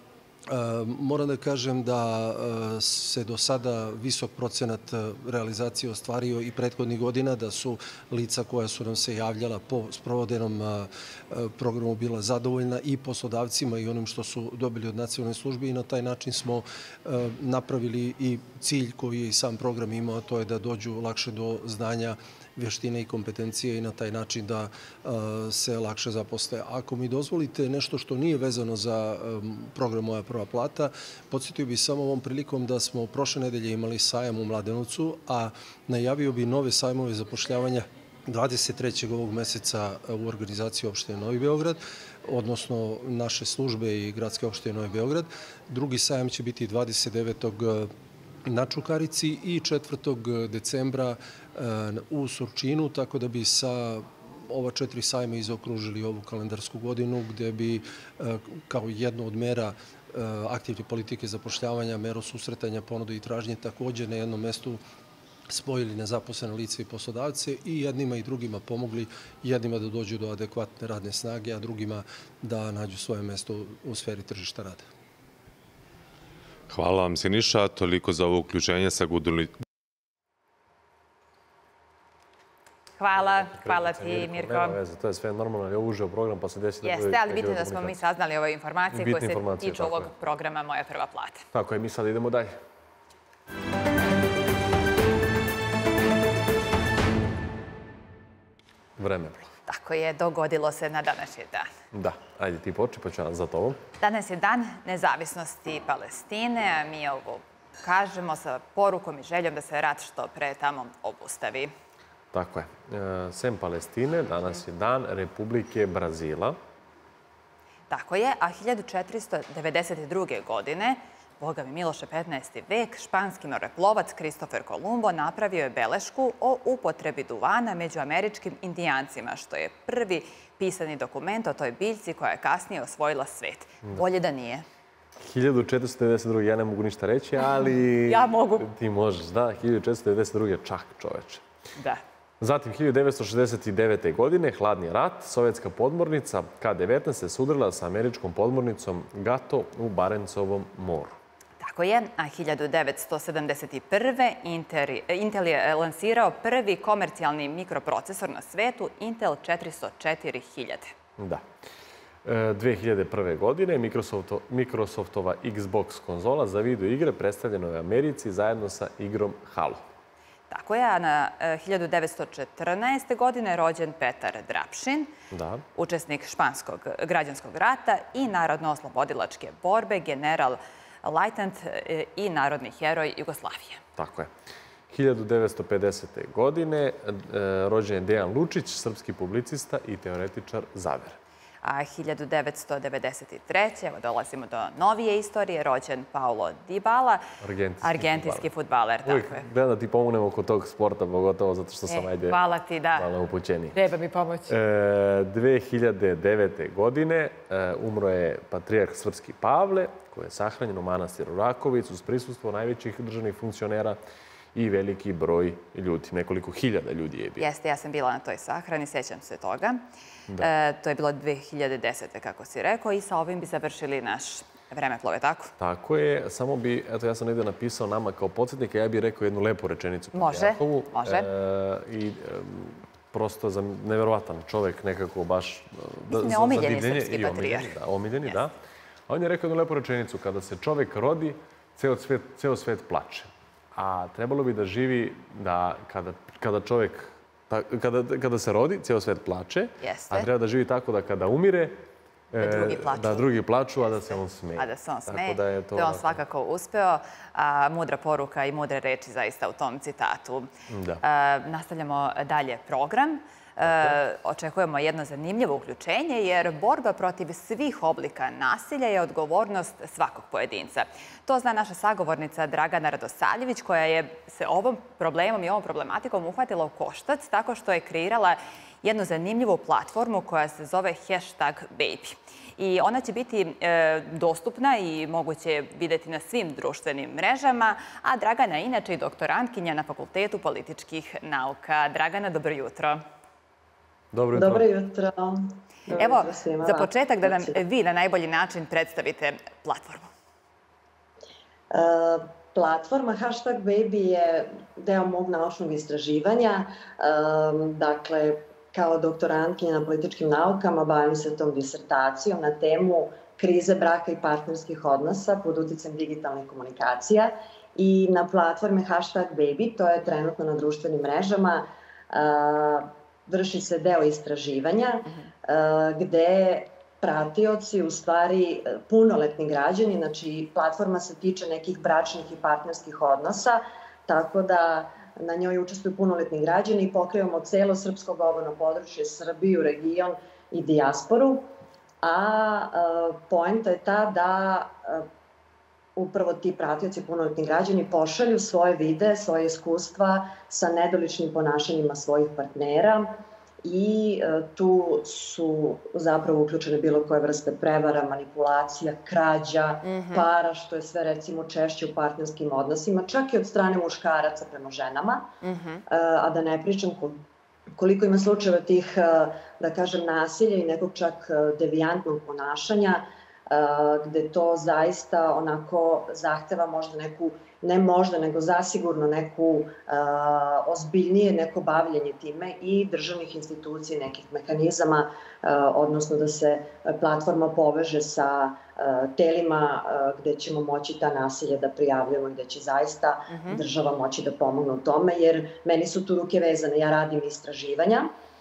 Moram da kažem da se do sada visok procenat realizacije ostvario i prethodnih godina, da su lica koja su nam se javljala po sprovodenom programu bila zadovoljna i poslodavcima i onim što su dobili od nacionalne službe i na taj način smo napravili i cilj koji je i sam program imao, to je da dođu lakše do znanja, veštine i kompetencije i na taj način da se lakše zaposle. Ako mi dozvolite nešto što nije vezano za program Moja prva plata, podsjetio bih samo ovom prilikom da smo prošle nedelje imali sajam u Mladenovcu, a najavio bi nove sajmove zapošljavanja 23. ovog meseca u organizaciji opštine Novi Beograd, odnosno naše službe i gradske opštine Novi Beograd. Drugi sajam će biti 29. na Čukarici i 4. decembra u Surčinu, tako da bi sa ova 4 sajma izokružili ovu kalendarsku godinu, gde bi kao jednu od mera aktivne politike zapošljavanja, meru susretanja, ponude i tražnje također na jednom mestu spojili nezaposlene lice i poslodavce i jednima i drugima pomogli, jednima da dođu do adekvatne radne snage, a drugima da nađu svoje mesto u sferi tržišta rada. Hvala vam, Siniša. Toliko za ovo uključenje sa Hvala ti, Mirko. Nema veze, to je sve normalno, je užao program pa se desi da... Jeste, ali bitno da smo mi saznali ove informacije koje se tiču ovog programa Moja prva plata. Tako je, mi sad idemo dalje. Vremeplov. Tako je, dogodilo se na današnji dan. Da, ajde ti počni, pa ću ja za to. Danas je dan nezavisnosti Palestine, a mi ovo kažemo sa porukom i željom da se rat što pre tamo obustavi. Tako je. Sem Palestine, danas je dan Republike Brazila. Tako je, a 1492. godine, Boga mi Miloše, 15. vek, španski moreplovac Kristofer Kolumbo napravio je belešku o upotrebi duvana među američkim indijancima, što je prvi pisani dokument o toj biljci koja je kasnije osvojila svet. Bolje da nije. 1492. Ja ne mogu ništa reći, ali... Ja mogu. Ti možeš, da. 1492. čak, čoveče. Da. Zatim, 1969. godine, hladni rat, sovjetska podmornica K-19 se sudrila sa američkom podmornicom Gato u Barencovom moru. Tako je, a 1971. Intel je lansirao prvi komercijalni mikroprocesor na svetu, Intel 404.000. Da. 2001. godine Microsoftova Xbox konzola za video igre predstavljena je u Americi zajedno sa igrom Halo. Tako je, a na 1914. godine rođen Petar Drapšin, učesnik Španskog građanskog rata i narodno-oslobodilačke borbe, general lajtenant i narodni heroj Jugoslavije. Tako je. 1950. godine rođen je Dejan Lučić, srpski publicista i teoretičar zavere. A 1993. evo dolazimo do novije istorije, rođen Paulo Dybala, argentinski fudbaler. Uvijek gledam da ti pomognem oko tog sporta, pogotovo zato što sam malo upućeniji. Treba mi pomoći. 2009. godine umro je patrijarh srpski Pavle, koji je sahranjen u manastiru Rakovic uz prisustvo najvećih državnih funkcionera i veliki broj ljudi. Nekoliko hiljada ljudi je bilo. Jeste, ja sam bila na toj sahrani, sjećam se toga. To je bilo 2010. kako si rekao i sa ovim bi završili naš vremeplov, tako? Tako je. Samo bi, eto ja sam negdje napisao nama kao podsjetnika, ja bih rekao jednu lepu rečenicu. Može. I prosto za nevjerovatan čovjek, nekako baš... Mislim je omiljeni srpski patrijarh. Omiljeni, da. A on je rekao jednu lepu rečenicu. Kada se čovjek rodi, ceo svet plače. A trebalo bi da živi da kada čovjek, kada se rodi, ceo svet plače, a treba da živi tako da kada umire, da drugi plaču, a da se on smeje. A da se on smeje. To je on svakako uspeo. Mudra poruka i mudre reči zaista u tom citatu. Nastavljamo dalje program. Očekujemo jedno zanimljivo uključenje jer borba protiv svih oblika nasilja je odgovornost svakog pojedinca. To zna naša sagovornica Dragana Radosavljević koja je se ovom problemom i ovom problematikom uhvatila u koštac tako što je kreirala jednu zanimljivu platformu koja se zove #Baby. I ona će biti dostupna i moguće je vidjeti na svim društvenim mrežama, a Dragana je inače i doktorantkinja na Fakultetu političkih nauka. Dragana, dobro jutro. Dobro jutro. Evo, za početak da nam vi na najbolji način predstavite platformu. Platforma #Baby je deo mog naučnog istraživanja. Dakle, kao doktorantkinja na političkim naukama bavim se tom disertacijom na temu krize braka i partnerskih odnosa pod uticajem digitalnih komunikacija. I na platformi #Baby, to je trenutno na društvenim mrežama, vrši se deo istraživanja gde pratioci, u stvari punoletni građani, znači platforma se tiče nekih bračnih i partnerskih odnosa, tako da na njoj učestvuju punoletni građani i pokrivamo celo srpsko govorno područje, Srbiju, region i dijasporu. A poenta je ta da upravo ti pratioci, punoletni građani, pošalju svoje videe, svoje iskustva sa nedoličnim ponašanjima svojih partnera i tu su zapravo uključene bilo koje vrste prevara, manipulacija, krađa, para, što je sve recimo češće u partnerskim odnosima, čak i od strane muškaraca prema ženama, a da ne pričam koliko ima slučajeva tih, da kažem, nasilja i nekog čak devijantnog ponašanja, gde to zaista onako zahteva možda neku, ne možda, nego zasigurno neku ozbiljnije neko bavljenje time i državnih institucija, nekih mehanizama, odnosno da se platforma poveže sa telima gde ćemo moći ta nasilja da prijavljamo i gde će zaista država moći da pomogne u tome, jer meni su tu ruke vezane, ja radim istraživanja.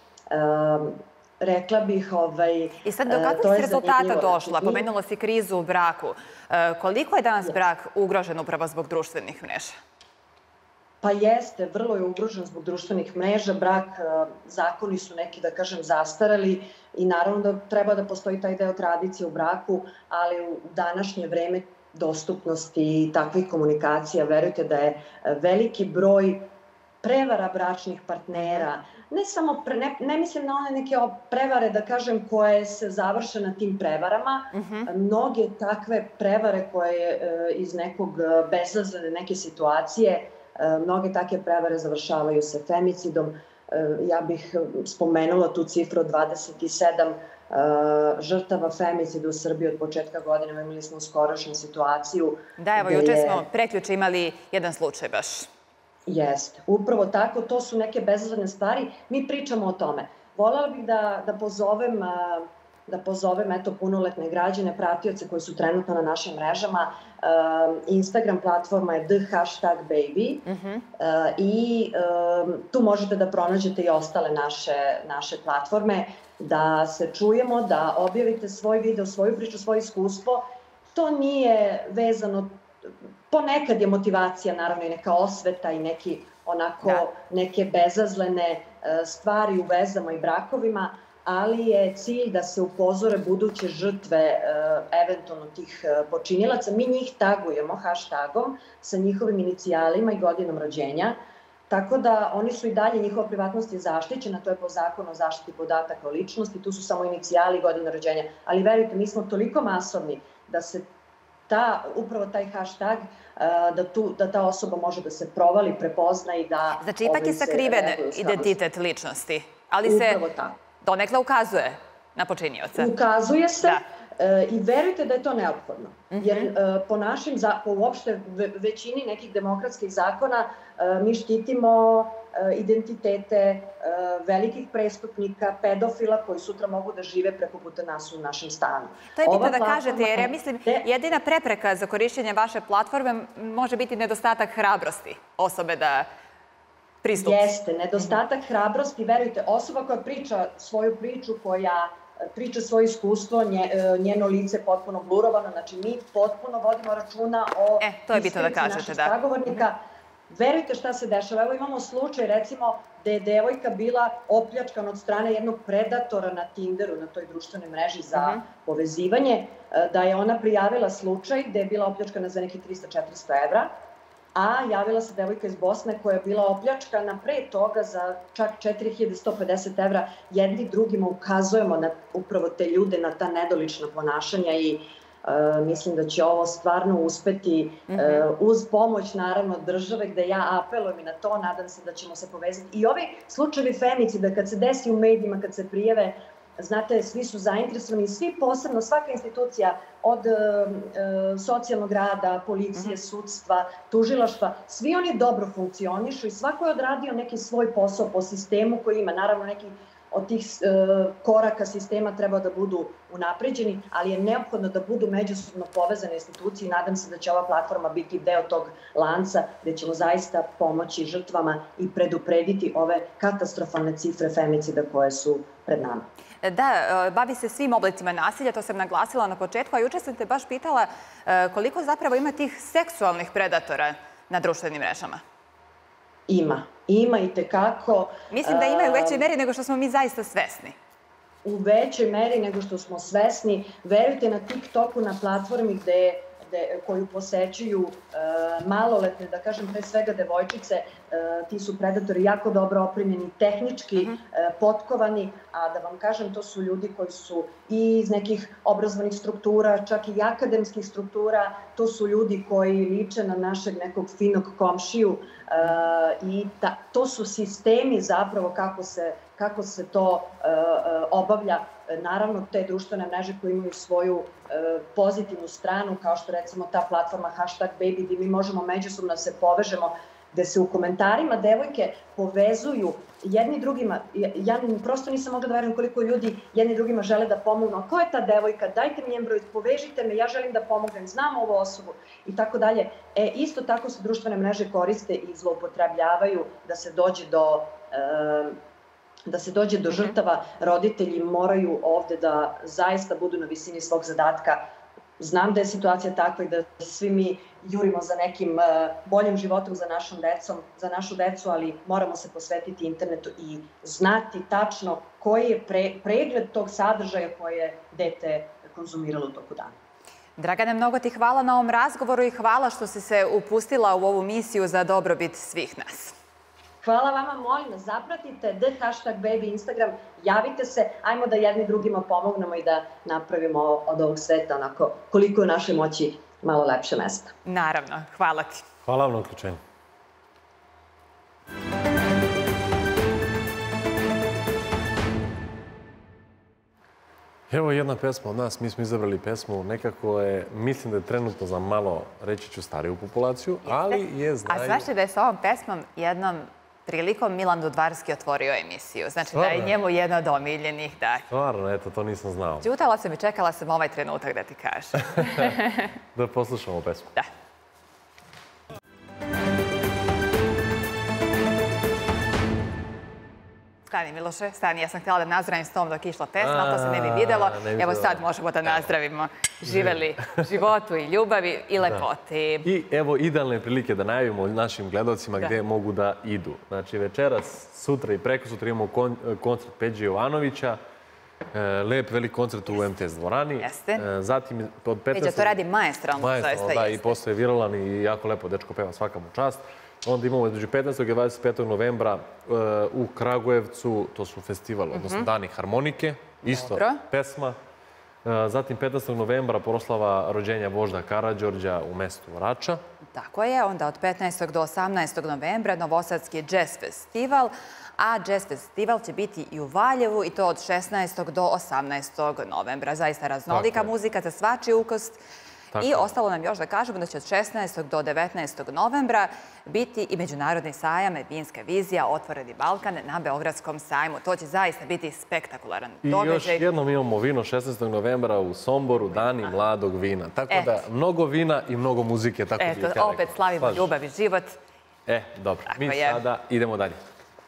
Rekla bih... I sad do kakvih rezultata došla? Pomenula si krizu u braku. Koliko je danas brak ugrožen upravo zbog društvenih mreža? Pa jeste, vrlo je ugrožen zbog društvenih mreža. Brak, zakoni su neki, da kažem, zastarali i naravno da treba da postoji taj deo tradicije u braku, ali u današnje vreme dostupnosti i takvih komunikacija, verujte da je veliki broj prevara bračnih partnera, ne mislim na one neke prevare, da kažem, koje se završe na tim prevarama. Mnoge takve prevare koje iz nekog bezazlene neke situacije, mnoge takve prevare završavaju se femicidom, ja bih spomenula tu cifru od 27 žrtava femicida u Srbiji od početka godine. Imali smo skorošnju situaciju. Da, evo, juče smo prekjuče imali jedan slučaj baš. Jeste. Upravo tako, to su neke bezazlene stvari. Mi pričamo o tome. Voljela bih da pozovem punoletne građane, pratioce koji su trenutno na našim mrežama. Instagram platforma je #baby i tu možete da pronađete i ostale naše platforme, da se čujemo, da objavite svoj video, svoju priču, svoje iskustvo. To nije vezano, ponekad je motivacija naravno i neka osveta i neke bezazlene stvari u vezama i brakovima, ali je cilj da se upozore buduće žrtve eventualno tih počinilaca. Mi njih tagujemo hashtagom sa njihovim inicijalima i godinom rođenja, tako da oni su i dalje, njihova privatnost je zaštićena, to je po zakonu o zaštiti podataka o ličnosti, tu su samo inicijali i godina rođenja. Ali verujte, mi smo toliko masovni da se upravo taj hashtag, da ta osoba može da se provali, prepozna i da... Znači, ipak je sakriven identitet ličnosti, ali se donekle ukazuje na počinioca. Ukazuje se i verujte da je to neophodno. Jer po uopšte većini nekih demokratskih zakona mi štitimo identitete velikih prestupnika, pedofila koji sutra mogu da žive preko puta nas u našem stanu. To je bitno da kažete, jer ja mislim jedina prepreka za korišćenje vaše platforme može biti nedostatak hrabrosti osobe da pristupi. Jeste, nedostatak hrabrosti. Verujte, osoba koja priča svoju priču, koja priča svoje iskustvo, njeno lice je potpuno blurovano, znači mi potpuno vodimo računa o diskrenciji naših sagovornika. Verujte šta se dešava. Evo imamo slučaj, recimo, da je devojka bila opljačkana od strane jednog predatora na Tinderu, na toj društvenoj mreži za povezivanje, da je ona prijavila slučaj, da je bila opljačkana za nekih 300-400 evra, a javila se devojka iz Bosne koja je bila opljačkana pre toga za čak 4150 evra. Jedni drugima ukazujemo na upravo te ljude, na ta nedolična ponašanja i mislim da će ovo stvarno uspeti uz pomoć naravno države, gde ja apelujem i na to, nadam se da ćemo se povezati. I ovi slučajevi femicida kad se desi u medijima, kad se prijave, znate, svi su zainteresovani, svi posebno, svaka institucija od socijalnog rada, policije, sudstva, tužilaštva, svi oni dobro funkcionišu i svako je odradio neki svoj posao po sistemu koji ima. Naravno, neki od tih koraka sistema treba da budu unapređeni, ali je neophodno da budu međusobno povezane institucije i nadam se da će ova platforma biti deo tog lanca gde ćemo zaista pomoći žrtvama i preduprediti ove katastrofalne cifre femicida koje su pred nama. Da, bavi se svim oblicima nasilja, to sam naglasila na početku, a juče sam te baš pitala koliko zapravo ima tih seksualnih predatora na društvenim mrežama. Ima i tekako. Mislim da imaju u većoj meri nego što smo mi zaista svesni. U većoj meri nego što smo svesni. Verujte, na TikToku, na platformi koju posećuju maloletne, da kažem pre svega devojčice, ti su predatori jako dobro opremljeni, tehnički potkovani, a da vam kažem, to su ljudi koji su i iz nekih obrazovnih struktura, čak i akademskih struktura, to su ljudi koji liče na našeg nekog finog komšiju i to su sistemi zapravo kako se to obavlja. Naravno, te društvene mreže koje imaju svoju pozitivnu stranu, kao što recimo ta platforma #baby, gdje mi možemo međusobno da se povežemo, gde se u komentarima devojke povezuju jedni drugima. Ja prosto nisam mogla da verujem koliko ljudi jedni drugima žele da pomognu. A ko je ta devojka? Dajte mi njen broj, povežite me, ja želim da pomognem, znam ovu osobu i tako dalje. Isto tako se društvene mreže koriste i zloupotrebljavaju da se dođe do žrtava. Roditelji moraju ovde da zaista budu na visini svog zadatka. Znam da je situacija takva i da svi mi jurimo za nekim boljim životom za našu decu, ali moramo se posvetiti internetu i znati tačno koji je pregled tog sadržaja koje je dete konzumiralo u toku dana. Dragane, mnogo ti hvala na ovom razgovoru i hvala što si se upustila u ovu misiju za dobrobit svih nas. Hvala vama, molim nas, zapratite #baby Instagram, javite se, ajmo da jedni drugima pomognemo i da napravimo od ovog sveta onako koliko je u našoj moći malo lepše mesto. Naravno, hvala ti. Hvala vam na uključenju. Evo jedna pesma od nas, mi smo izabrali pesmu, nekako je, mislim da je trenutno za malo, reći ću, stariju populaciju, ali je znaju... A znaš li da je s ovom pesmom jednom prilikom Milan Dudvarski otvorio emisiju? Znači da je njemu jedna od omiljenih. Stvarno, eto, to nisam znao. Ćutala sam i čekala sam ovaj trenutak da ti kažem. Da poslušamo pesmu. Da. Stani, Miloše, stani. Ja sam htjela da nazdravim s tom dok je išla pesma, ali to se ne bi vidjelo. Evo sad možemo da nazdravimo. Živeli životu i ljubavi i lepoti. I evo idealne prilike da najavimo našim gledalcima gde mogu da idu. Znači večeras, sutra i preko sutra imamo koncert Peđe Jovanovića. Lep, velik koncert u MTS dvorani. Jeste. Zatim od 15. Peđa to radi maestralno. Maestralno, da, i postoje viralan i jako lepo dečko peva, svaka mu čast. Onda imamo između 15. i 25. novembra u Kragujevcu, to su festival, odnosno Dani harmonike, isto pesma. Zatim 15. novembra proslava rođenja vožda Karađorđa u mestu Rača. Tako je, onda od 15. do 18. novembra Novosadski jazz festival, a jazz festival će biti i u Valjevu i to od 16. do 18. novembra. Zaista raznolika muzika za svačiji ukus. I ostalo nam još da kažemo da će od 16. do 19. novembra biti i Međunarodni sajam Vinska vizija Otvoreni Balkan na Beogradskom sajmu. To će zaista biti spektakularan događaj. I još jednom imamo vino 16. novembra u Somboru, Dani mladog vina. Tako da mnogo vina i mnogo muzike. Eto, opet slavimo ljubav i život. Dobro. Mi sada idemo dalje.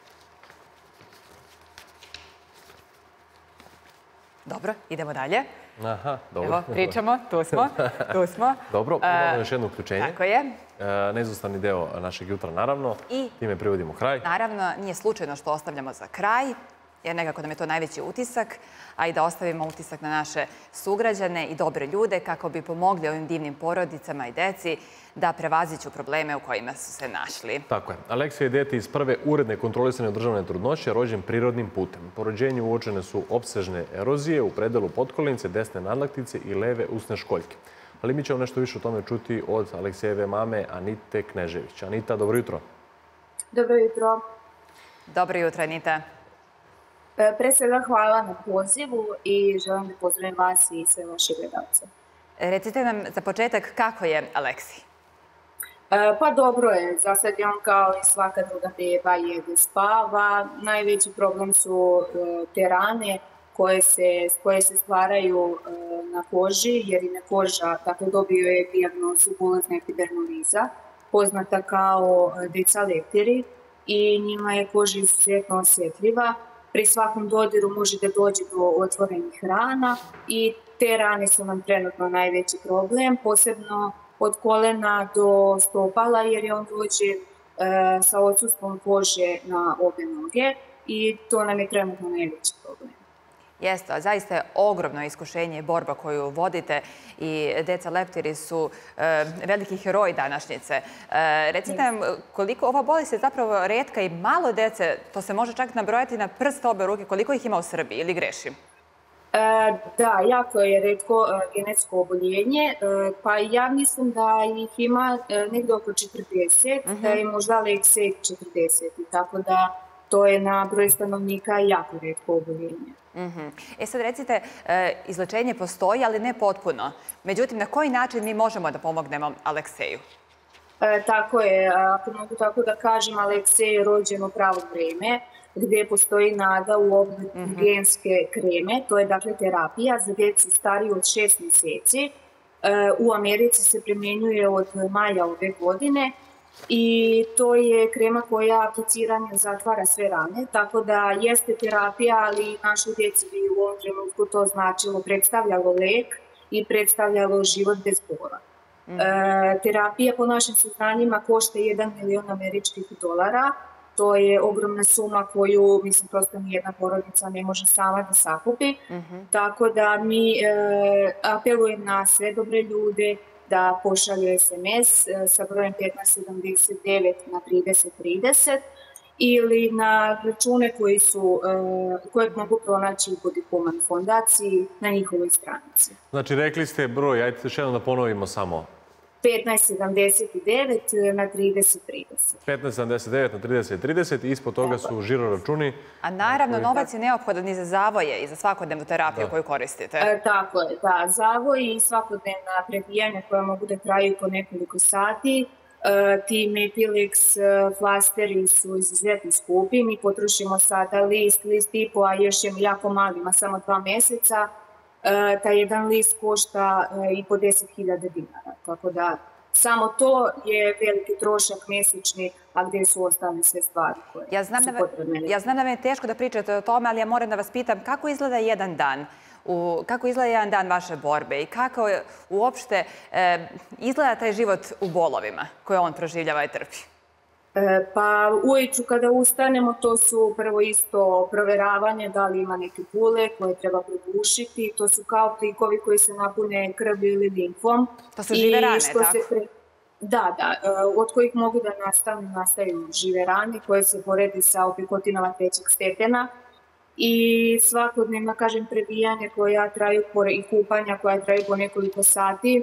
Dobro, idemo dalje. Aha, dobro. Evo, pričamo, tu smo. Dobro, imamo još jedno uključenje. Tako je. Neizostavni deo našeg jutra, naravno. I time privodimo kraj. Naravno, nije slučajno što ostavljamo za kraj, jer nekako nam je to najveći utisak, a i da ostavimo utisak na naše sugrađane i dobre ljude kako bi pomogli ovim divnim porodicama i deci da prevaziću probleme u kojima su se našli. Tako je. Aleksija je dete iz prve uredne kontrolisane održavane trudnoće, rođen prirodnim putem. Po rođenju uočene su opsežne erozije u predelu potkolenice, desne nadlaktice i leve usne školjke. Ali mi ćemo nešto više o tome čuti od Aleksijeve mame Anite Knežević. Anita, dobro jutro. Dobro jutro. Dobro jutro, Anita. Pre svega hvala na pozivu i želim da pozdravim vas i sve vaše gledalce. Recite nam za početak kako je Aleksij? Pa dobro je. Za sad je on kao i svaka druga beba, jede, spava. Najveći problem su te rane koje se stvaraju na koži, jer im je koža, dakle dobio je dijagnozu bulazna epidermoliza, poznata kao deca leptiri, i njima je koža izuzetno osjetljiva. Pri svakom dodiru može da dođe do otvorenih rana i te rane su nam trenutno najveći problem, posebno od kolena do stopala, jer je on dođe sa odsustvom kože na obe noge i to nam je trenutno najveći problem. Jeste, a zaista je ogromno iskušenje i borba koju vodite i deca leptiri su veliki heroji današnjice. Recite nam koliko ova bolest je zapravo retka i malo dece, to se može čak nabrojati na prst obe ruke, koliko ih ima u Srbiji ili grešim? Da, jako je retko genetsko oboljenje, pa ja mislim da ih ima negde oko 40, da je možda Aleksej 40, tako da to je na broj stanovnika jako retko oboljenje. Sad recite, izlečenje postoji, ali ne potpuno. Međutim, na koji način mi možemo da pomognemo Alekseju? Tako je, ako mogu tako da kažem, Aleksej je rođen u pravo vreme, gde postoji nada u obliku genske kreme, to je dakle terapija za deci stariji od 6 meseci. U Americi se primjenjuje od maja ove godine i to je krema koja apliciranje zatvara sve rane, tako da jeste terapija, ali našoj deci bi u ovom trenutku to značilo, predstavljalo lek i predstavljalo život bez bola. Terapija po našim saznanjima košta $1 milion američkih dolara. To je ogromna suma koju, mislim, prosto nijedna porodica ne može sama da sakupi. Tako da mi apelujem na sve dobre ljude da pošalju SMS sa brojem 1579 na 3030 ili na račune koje mogu pronaći u Budipuman fondaciji na njihovoj stranici. Znači, rekli ste broj, ajte još jednom da ponovimo samo. 15,79 na 30,30. 15,79 na 30,30 i ispod toga su žiro računi. A naravno, novac je neophodan i za zavoje i za svakodnevnu terapiju koju koristite. Tako je, da. Zavoji i svakodnevna prebijanja koja mogu da traju po nekoliko sati. Ti Mepilex flasteri su izuzetno skupi. Mi potrošimo sada list i po, a još je jako mali, ima samo 2 meseca. Taj jedan list košta i po 10.000 dinara. Tako da samo to je veliki trošak mesečni, a gde su ostale sve stvari koje su potrebne. Ja znam da vam je teško da pričate o tome, ali ja moram da vas pitam kako izgleda jedan dan? Kako izgleda jedan dan vaše borbe i kako uopšte izgleda taj život u bolovima koje on proživljava i trpi? Pa ujutru kada ustanemo, to su prvo isto proveravanje da li ima neke bule koje treba produšiti. To su kao plikovi koji se napune krvlju ili limfom. To su žive rane, tako? Da, od kojih mogu da nastaju žive rane koje se poredi sa opikotinama 3. stepena. I svakodnevno, kažem, prebijanje koja traju i kupanja koja traju po nekoliko sati.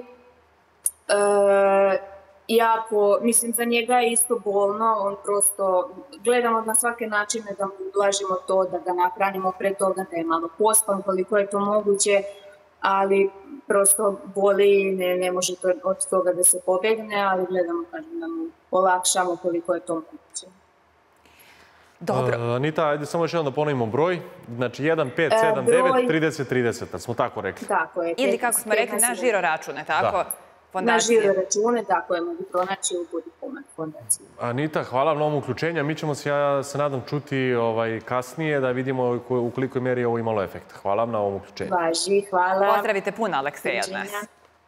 Iako, mislim, za njega je isto bolno, on prosto, gledamo na svake načine da mu ublažimo to, da ga nahranimo pre toga, da je malo pospan koliko je to moguće, ali prosto boli i ne može od toga da se pobegne, ali gledamo, kažem, da mu olakšamo koliko je to moguće. Dobro. Anita, ajde samo još jednom da ponovimo broj. Znači 1579 3030, da smo tako rekli. Tako je. Ili kako smo rekli, na žiro račune, tako? Na žiro račune, tako je, mogu pronaći u Budi Pomak fondaciji. Anita, hvala vam na ovom uključenju. Mi ćemo se, ja se nadam, čuti kasnije da vidimo u kolikoj meri je ovo imalo efekta. Hvala vam na ovom uključenju. Važi, hvala. Pozdravite puno Alekseja od nas.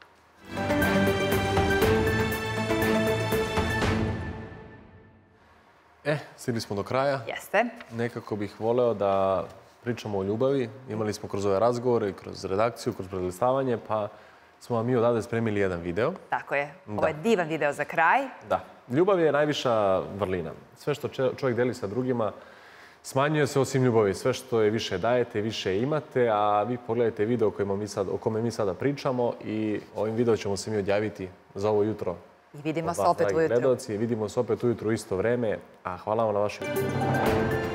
Stigli smo do kraja. Jeste. Nekako bih voleo da pričamo o ljubavi. Imali smo kroz ove razgovore, kroz redakciju, kroz prelistavanje, pa smo vam mi odavde spremili jedan video. Tako je. Ovo je divan video za kraj. Da. Ljubav je najviša vrlina. Sve što čovjek deli sa drugima smanjuje se osim ljubavi. Sve što je više dajete, više imate, a vi pogledajte video o kome mi sada pričamo i ovim video ćemo se mi odjaviti za ovo jutro. I vidimo se opet ujutro. Vidimo se opet ujutro u isto vreme, a hvala vam na vašoj